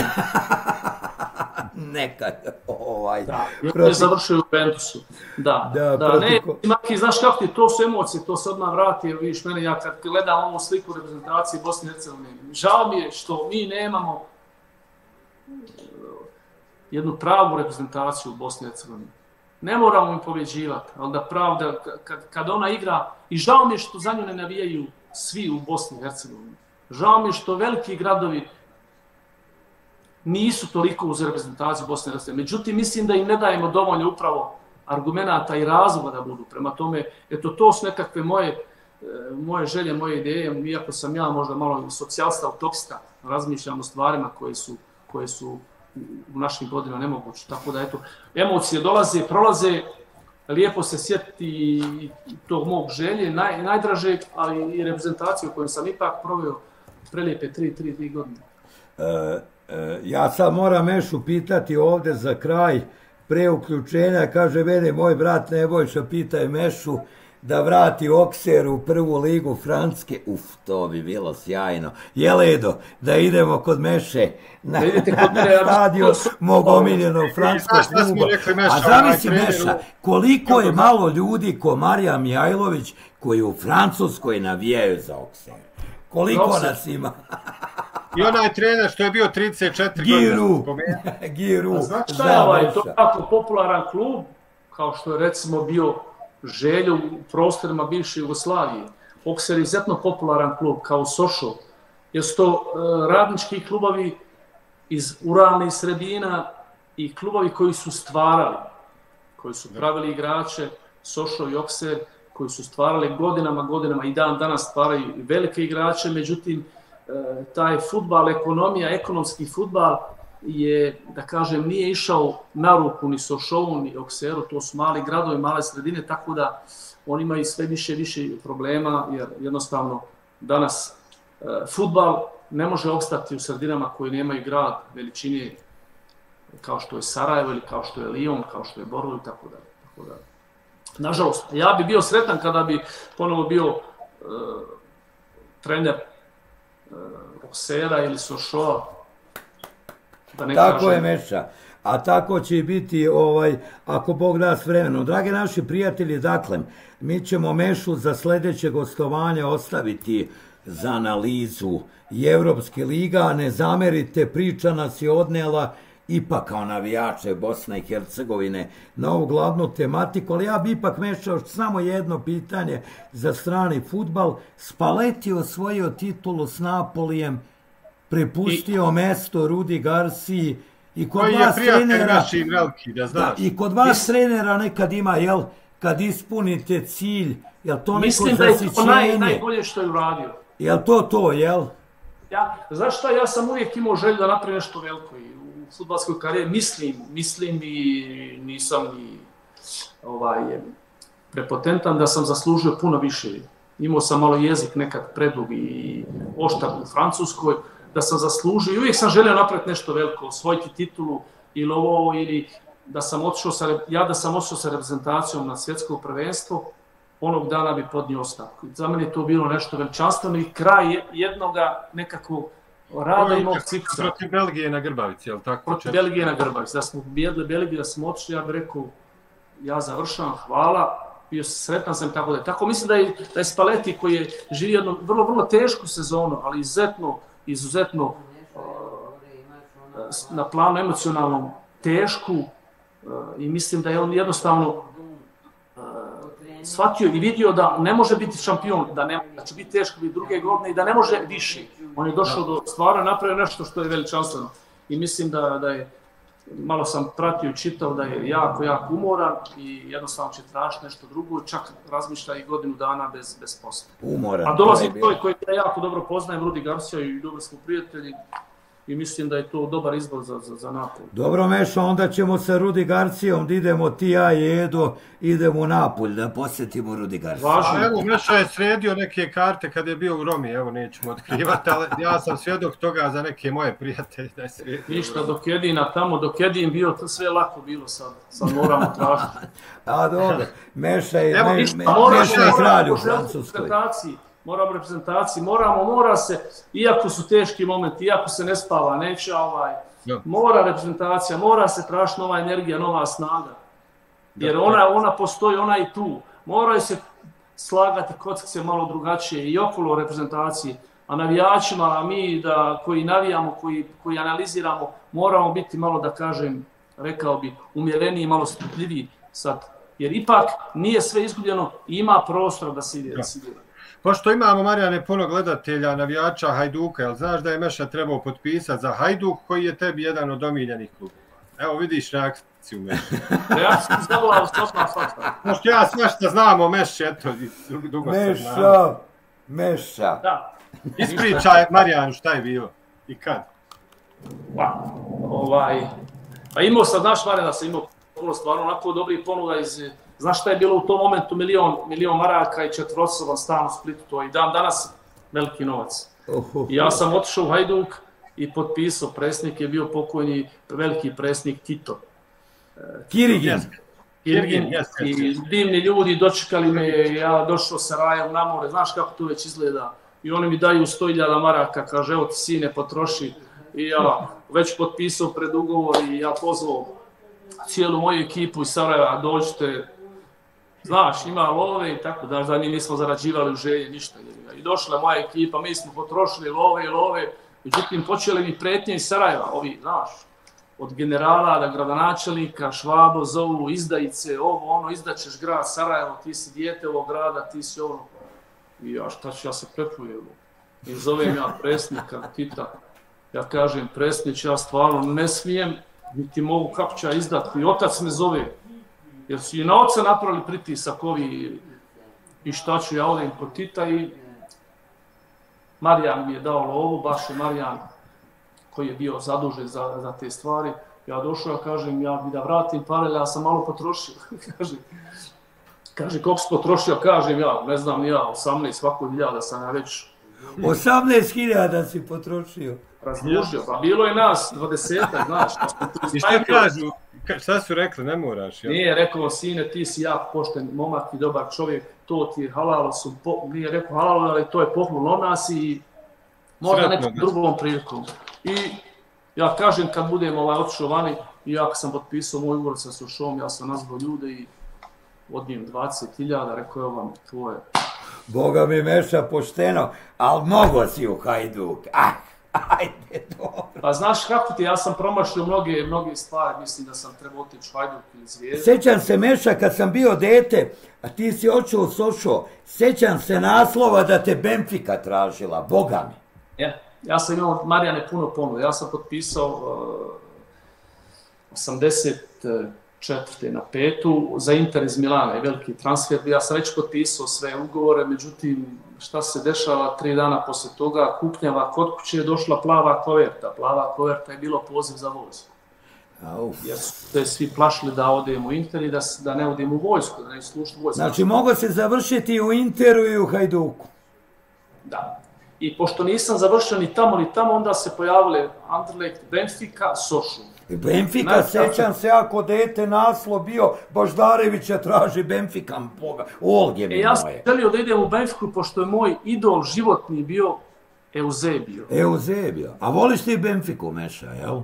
S1: Nekad.
S2: Da, je završio u Juventusu. Da, ne, znaš kako ti, to su emocije, to se odmah vrati, jer vidiš mene, ja kad gledam ovu sliku reprezentacije Bosne i Hercegovine, žao mi je što mi nemamo jednu pravu reprezentaciju u Bosni i Hercegovini. Ne moramo im pobjeđivati, ali da pravda, kad ona igra, i žao mi je što za nju ne navijaju svi u Bosni i Hercegovini. Žao mi je što veliki gradovi nisu toliko uz reprezentaciju Bosne i Hercegovine. Međutim, mislim da im ne dajemo dovoljno upravo argumenata i razloga da budu. Prema tome, eto, to su nekakve moje želje, moje ideje, iako sam ja možda malo socijalista, utopista, razmišljam o stvarima koje su u našim godinama nemoguće. Tako da, eto, emocije dolaze, prolaze, lijepo se sjetiti tog mog želje, najdražeg, ali i reprezentaciju koju sam ipak proveo prelijepe 3 godine.
S1: Ja sad moram Mešu pitati ovdje za kraj, pre uključenja, kaže mene moj brat Nebojša, pitaj Mešu da vrati Okser u prvu ligu Francuske. To bi bilo sjajno. Jeledo, da idemo kod Meše na stadion mog omiljenog francuskog kluba. A zamisli Meša, koliko je malo ljudi ko Marija Mihajlović koji u Francuskoj navijaju za Okser. Koliko nas ima?
S3: I onaj trener što je bio 34
S1: godine. Giru.
S2: Znači šta je to tako popularan klub, kao što je recimo bio Želju u prostorima bivše Jugoslavije. Okser je izuzetno popularan klub, kao Sošo. Jer su to radnički klubovi iz ruralnih sredina i klubovi koji su stvarali, koji su pravili igrače, Sošo i Okser, koji su stvarali godinama i dan danas stvaraju velike igrače, međutim, taj fudbal, ekonomija, ekonomski fudbal je, da kažem, nije išao na ruku ni Sošovu, ni Okseru, to su mali gradovi, male sredine, tako da oni imaju sve više problema, jer jednostavno danas fudbal ne može opstati u sredinama koji nemaju grad veličine kao što je Sarajevo ili kao što je Lyon, kao što je Borovo i tako da. Nažalost, ja bi bio sretan kada bi ponovo bio trener Oksera ili Sošoa.
S1: Tako je Meša, a tako će biti ako Bog da s vremenom. Drage naši prijatelji, dakle, mi ćemo Mešu za sljedeće gostovanje ostaviti za analizu i Evropske liga. Ne zamerite, priča nas je odnela ipak kao navijače Bosne i Hercegovine na ovu glavnu tematiku, ali ja bi ipak Mešao samo jedno pitanje za strani fudbal. Spalletti osvojio titulu s Napolijem, prepustio mesto Rudi Garciji i kod vas trenera, i kod vas trenera nekad ima, jel, kad ispunite cilj, jel to neko zasićenje?
S2: Mislim da je to najbolje što je uradio.
S1: Jel to, jel?
S2: Znaš šta, ja sam uvijek imao želju da napravim nešto veliko i u fudbalskoj karijeri mislim i nisam ni prepotentan da sam zaslužio puno više. Imao sam malo jezik nekad predug i oštar u Francuskoj, da sam zaslužio i uvijek sam želio napraviti nešto veliko, osvojiti titulu ili da sam otišao sa reprezentacijom na svjetsko prvenstvo, onog dana bi podnio ostavku. Za mene je to bilo nešto veličanstveno i kraj jednog nekakvog rada i mog ciklusa.
S3: Protiv Belgije na Grbavici, je li tako?
S2: Protiv Belgije na Grbavici. Da smo bijedili Belgiju, da smo otišli, ja bih rekao, ja završavam, hvala, bio sretan sam tako da. Tako mislim da je Spalletti koji je živio jednu vrlo tešku sezonu, ali izuzetno na planu emocionalnom tešku i mislim da je on jednostavno shvatio i vidio da ne može biti šampion, da će biti teško biti druge godine i da ne može više. On je došao do stvarno napravio nešto što je veličanstveno i mislim da je, malo sam pratio i čitao da je jako umoran i jednostavno će tražiti nešto drugo, čak razmišlja i godinu dana bez posla.
S1: Umoran.
S2: A dolazi čovjek koji ja jako dobro poznajem, Rudi Garcia i dobro smo prijatelji i mislim da je to dobar izbor za Napolj.
S1: Dobro Mešo, onda ćemo sa Rudi Garcijom da idemo ti, ja i Edo, idemo u Napolj da posjetimo Rudi Garciju.
S3: Evo, Meša je sredio neke karte kad je bio u Romi, evo nećemo otkrivati, ali ja sam svjedok toga za neke moje prijatelje da je sredio.
S2: Ništa, dok Edin bio, sve lako bilo sad moramo tražiti.
S1: A dobro, Meša je kralj u Francuskoj.
S2: Moramo reprezentaciji, mora se, iako su teški momenti, iako se ne spava, neće mora reprezentacija, mora se tražiti nova energija, nova snaga. Jer ona postoji, ona i tu. Moraju se slagati kockice malo drugačije i okolo reprezentacije, a navijačima, a mi koji navijamo, koji analiziramo, moramo biti malo, da kažem, rekao bi, umjereniji, malo strpljiviji sad. Jer ipak nije sve izgubljeno i ima prostora da se ide.
S3: Pošto imamo, Marijane, puno gledatelja, navijača Hajduka, jel znaš da je Meša trebao potpisati za Hajduk, koji je tebi jedan od omiljenih klubova? Evo vidiš reakciju Meša.
S2: Reakciju zvala stopna fakta.
S3: Pošto ja svašta znam o Meši, eto, dugo se znam.
S1: Meša.
S2: Da.
S3: Ispričaj Marijanu šta je bilo i kad.
S2: Pa imao sam, znaš Marijan, da sam imao puno stvarno onako dobrih ponuda iz... Znaš šta je bilo u tom momentu, milion maraka i četvorosoban stan u Splitu, to je i dan danas veliki novac. I ja sam otišao u Hajduk i potpisao, predsjednik je bio pokojni veliki predsjednik Tito.
S1: Kirigin.
S2: I divni ljudi dočekali me, ja došao sa Rajem na more, znaš kako to već izgleda. I oni mi daju 100.000 maraka, kaže evo ti sine potroši. I ja već potpisao predugovor i ja pozvao cijelu moju ekipu iz Sarajeva, dođite, znaš, ima love i tako da mi nismo zarađivali u želje ništa. I došla moja ekipa, mi smo potrošili love, međutim počeli mi pretnje iz Sarajeva, ovi, znaš, od generala do gradonačelnika, Švabo zovu, izdajice, ovo, ono, izdaćeš grad Sarajevo, ti si dijete ovog grada, ti si ono. I ja šta ću, ja se prepujem. I zovem ja predsjednika Tita. Ja kažem, predsjedniče, ja stvarno ne smijem, niti mogu, kako ću ja izdati. I otac me zove, jer su i na oca napravili pritisak ovi. I šta ću, ja odem kod Tita i Marijan mi je dao lovu, baš je Marijan koji je bio zadužen za te stvari. Ja došao, ja kažem, ja bi da vratim pare, ja sam malo potrošio. Kaže, koliko si potrošio? Kažem, ja ne znam ni ja, 18 svakog hiljada sam ja već...
S1: 18.000 si potrošio.
S2: Razložio, pa bilo je nas 20-ak, znaš.
S3: I šta kažu? Šta su rekli, ne moraš?
S2: Nije, rekao, sine, ti si jak pošten momak i dobar čovjek, to ti je halalo, nije rekao halalo, ali to je poklon od nas i možda nekom drugom prilikom. I ja kažem, kad budem otišao vani, i ja kad sam potpisao moj ugovor sa Sošom, ja sam nazvao ljude i odbijem 20.000, rekao je vam, tvoje.
S1: Boga mi Meša pošteno, ali mnogo si u Hajduk. Ajde, dobro.
S2: Pa znaš kako ti, ja sam promašio mnoge stvari, mislim da sam trebao otići u Hajduk ili Zvijezdu.
S1: Sjećam se Meša kad sam bio dete, a ti si otišao u Sošo, sjećam se naslova da te Benfica tražila, Boga mi.
S2: Ja sam imao od Marijane puno ponuda, ja sam potpisao 84. na 5. za Inter iz Milana, je veliki transfer, ja sam već potpisao sve ugovore, međutim šta se dešava 3 dana poslije toga, kupnjava kod kuće je došla plava koverta je bilo poziv za voz. Jer su se svi plašili da odemo u Inter i da ne odemo u vojsku, da ne slušati vojsku.
S1: Znači mogo se završiti u Interu i u Hajduku.
S2: Da. I pošto nisam završio ni tamo, onda se pojavile Anderlecht, Benfica, Sošu.
S1: Benfica, sećam se ako dete naslov bio, Baždarevića traži Benfica, Boga, Olge mi moje.
S2: Ja sam želio da idem u Benfiku, pošto je moj idol životni bio Eusebio.
S1: Eusebio. A voliš ti Benfiku, Meša, jel?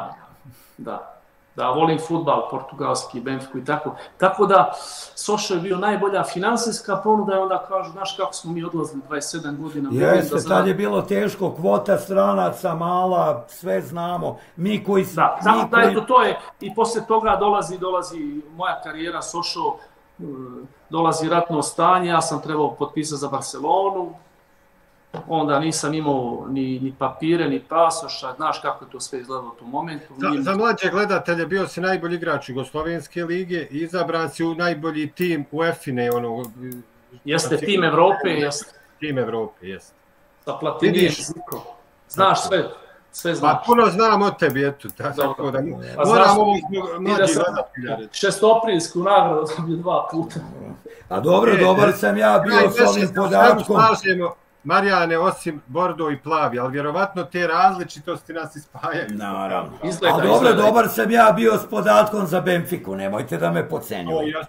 S2: Da, volim fudbal, portugalski, Benfiku i tako. Tako da, Sošo je bio najbolja finansijska ponuda i onda kažu, znaš kako smo mi odlazili 27 godina.
S1: Jeste, tad je bilo teško, kvota stranaca mala, sve znamo. Mi koji...
S2: To je, i poslije toga dolazi moja karijera Sošo, dolazi ratno stanje, ja sam trebao potpisati za Barcelonu, onda nisam imao ni papire, ni pasoša, znaš kako je to sve izgledalo u tom momentu.
S3: Za mlađe gledatelje bio si najbolji igrač Jugoslovenske lige i izabran si u najbolji tim UEFA-ine.
S2: Jeste, tim Evrope, jeste.
S3: Tim Evrope, jeste.
S2: Sa Platinijem, znaš sve znaš.
S3: Pa puno znam od tebi, eto, tako da moram ovo mlađi gledatelja reći.
S2: Šestoprilsku nagradu dobio 2 puta.
S1: A dobro, dobar sam ja bio s ovim podatkom.
S3: Marijane, osim bordo i plavi, ali vjerovatno te različitosti nas ispajaju.
S1: Naravno. A dobro, dobar sam ja bio s podatkom za Benfiku, nemojte da me podcenjujete.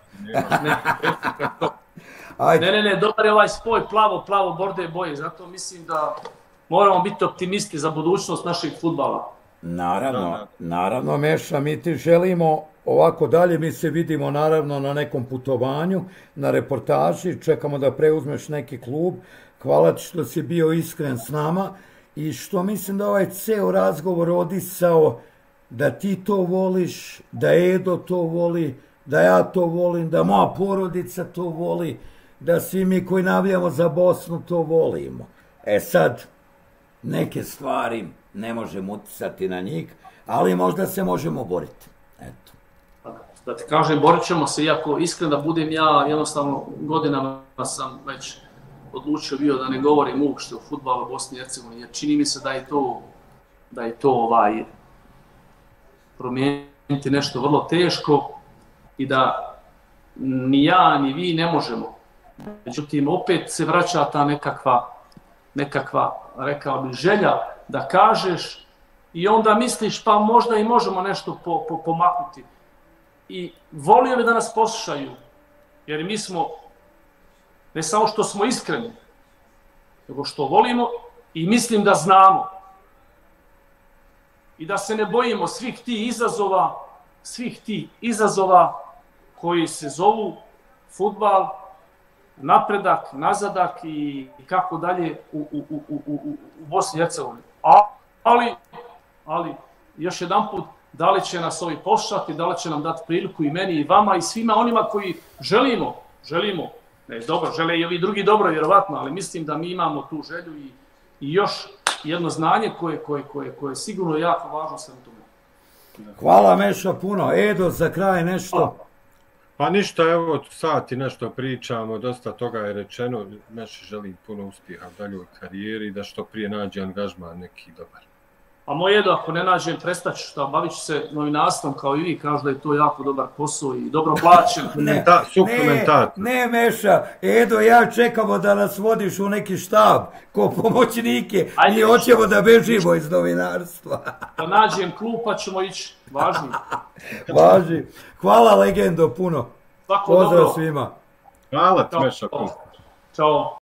S2: Ne, dobar je ovaj spoj plavo, borde boje, zato mislim da moramo biti optimisti za budućnost našeg fudbala.
S1: Naravno, Meša, mi ti želimo ovako dalje, mi se vidimo naravno na nekom putovanju, na reportaži, čekamo da preuzmeš neki klub. Hvala ti što si bio iskren s nama i što mislim da ovaj ceo razgovor odisao da ti to voliš, da Edo to voli, da ja to volim, da moja porodica to voli, da svi mi koji navijamo za Bosnu to volimo. Sad, neke stvari ne možemo uticati na njih, ali možda se možemo boriti. Eto.
S2: Da ti kažem, borit ćemo se, iako iskren da budem ja, jednostavno godinama sam već odlučio bio da ne govorim uopšte o fudbalu Bosni i Hercegovini, jer čini mi se da je to promijeniti nešto vrlo teško i da ni ja ni vi ne možemo. Međutim, opet se vraća ta nekakva, rekao bih, želja da kažeš i onda misliš pa možda i možemo nešto pomaknuti. i volio bi da nas poslušaju, jer mi smo, ne samo što smo iskreni, nego što volimo i mislim da znamo. I da se ne bojimo svih tih izazova koji se zovu fudbal, napredak, nazadak i kako dalje u Bosni i Hercegovini. Ali, još jedan put, da li će nas ovi poslušati, da li će nam dati priliku i meni i vama i svima onima koji želimo, ne dobro, žele i ovi drugi dobro, vjerovatno, ali mislim da mi imamo tu želju i još jedno znanje koje je sigurno jako važno sve u tome.
S1: Hvala Meša puno. Edo, za kraj nešto?
S3: Pa ništa, evo sati nešto pričamo, dosta toga je rečeno, Meši želim puno uspjeha u daljoj karijeri, da što prije nađe angažman neki dobar.
S2: A moj Edo, ako ne nađem, prestaću šta, bavit ću se novinarstvom kao i vi, kažu da je to jako dobar posao i dobro plaćen.
S1: Ne, Meša, Edo, ja čekamo da nas vodiš u neki štab ko pomoćnike, mi hoćemo da bežimo iz novinarstva.
S2: Da nađem klub pa ćemo ići, važni.
S1: Važi. Hvala legendo puno.
S2: Svako dobro.
S1: Pozdrav svima.
S3: Hvala ti, Meša puno.
S2: Ćao.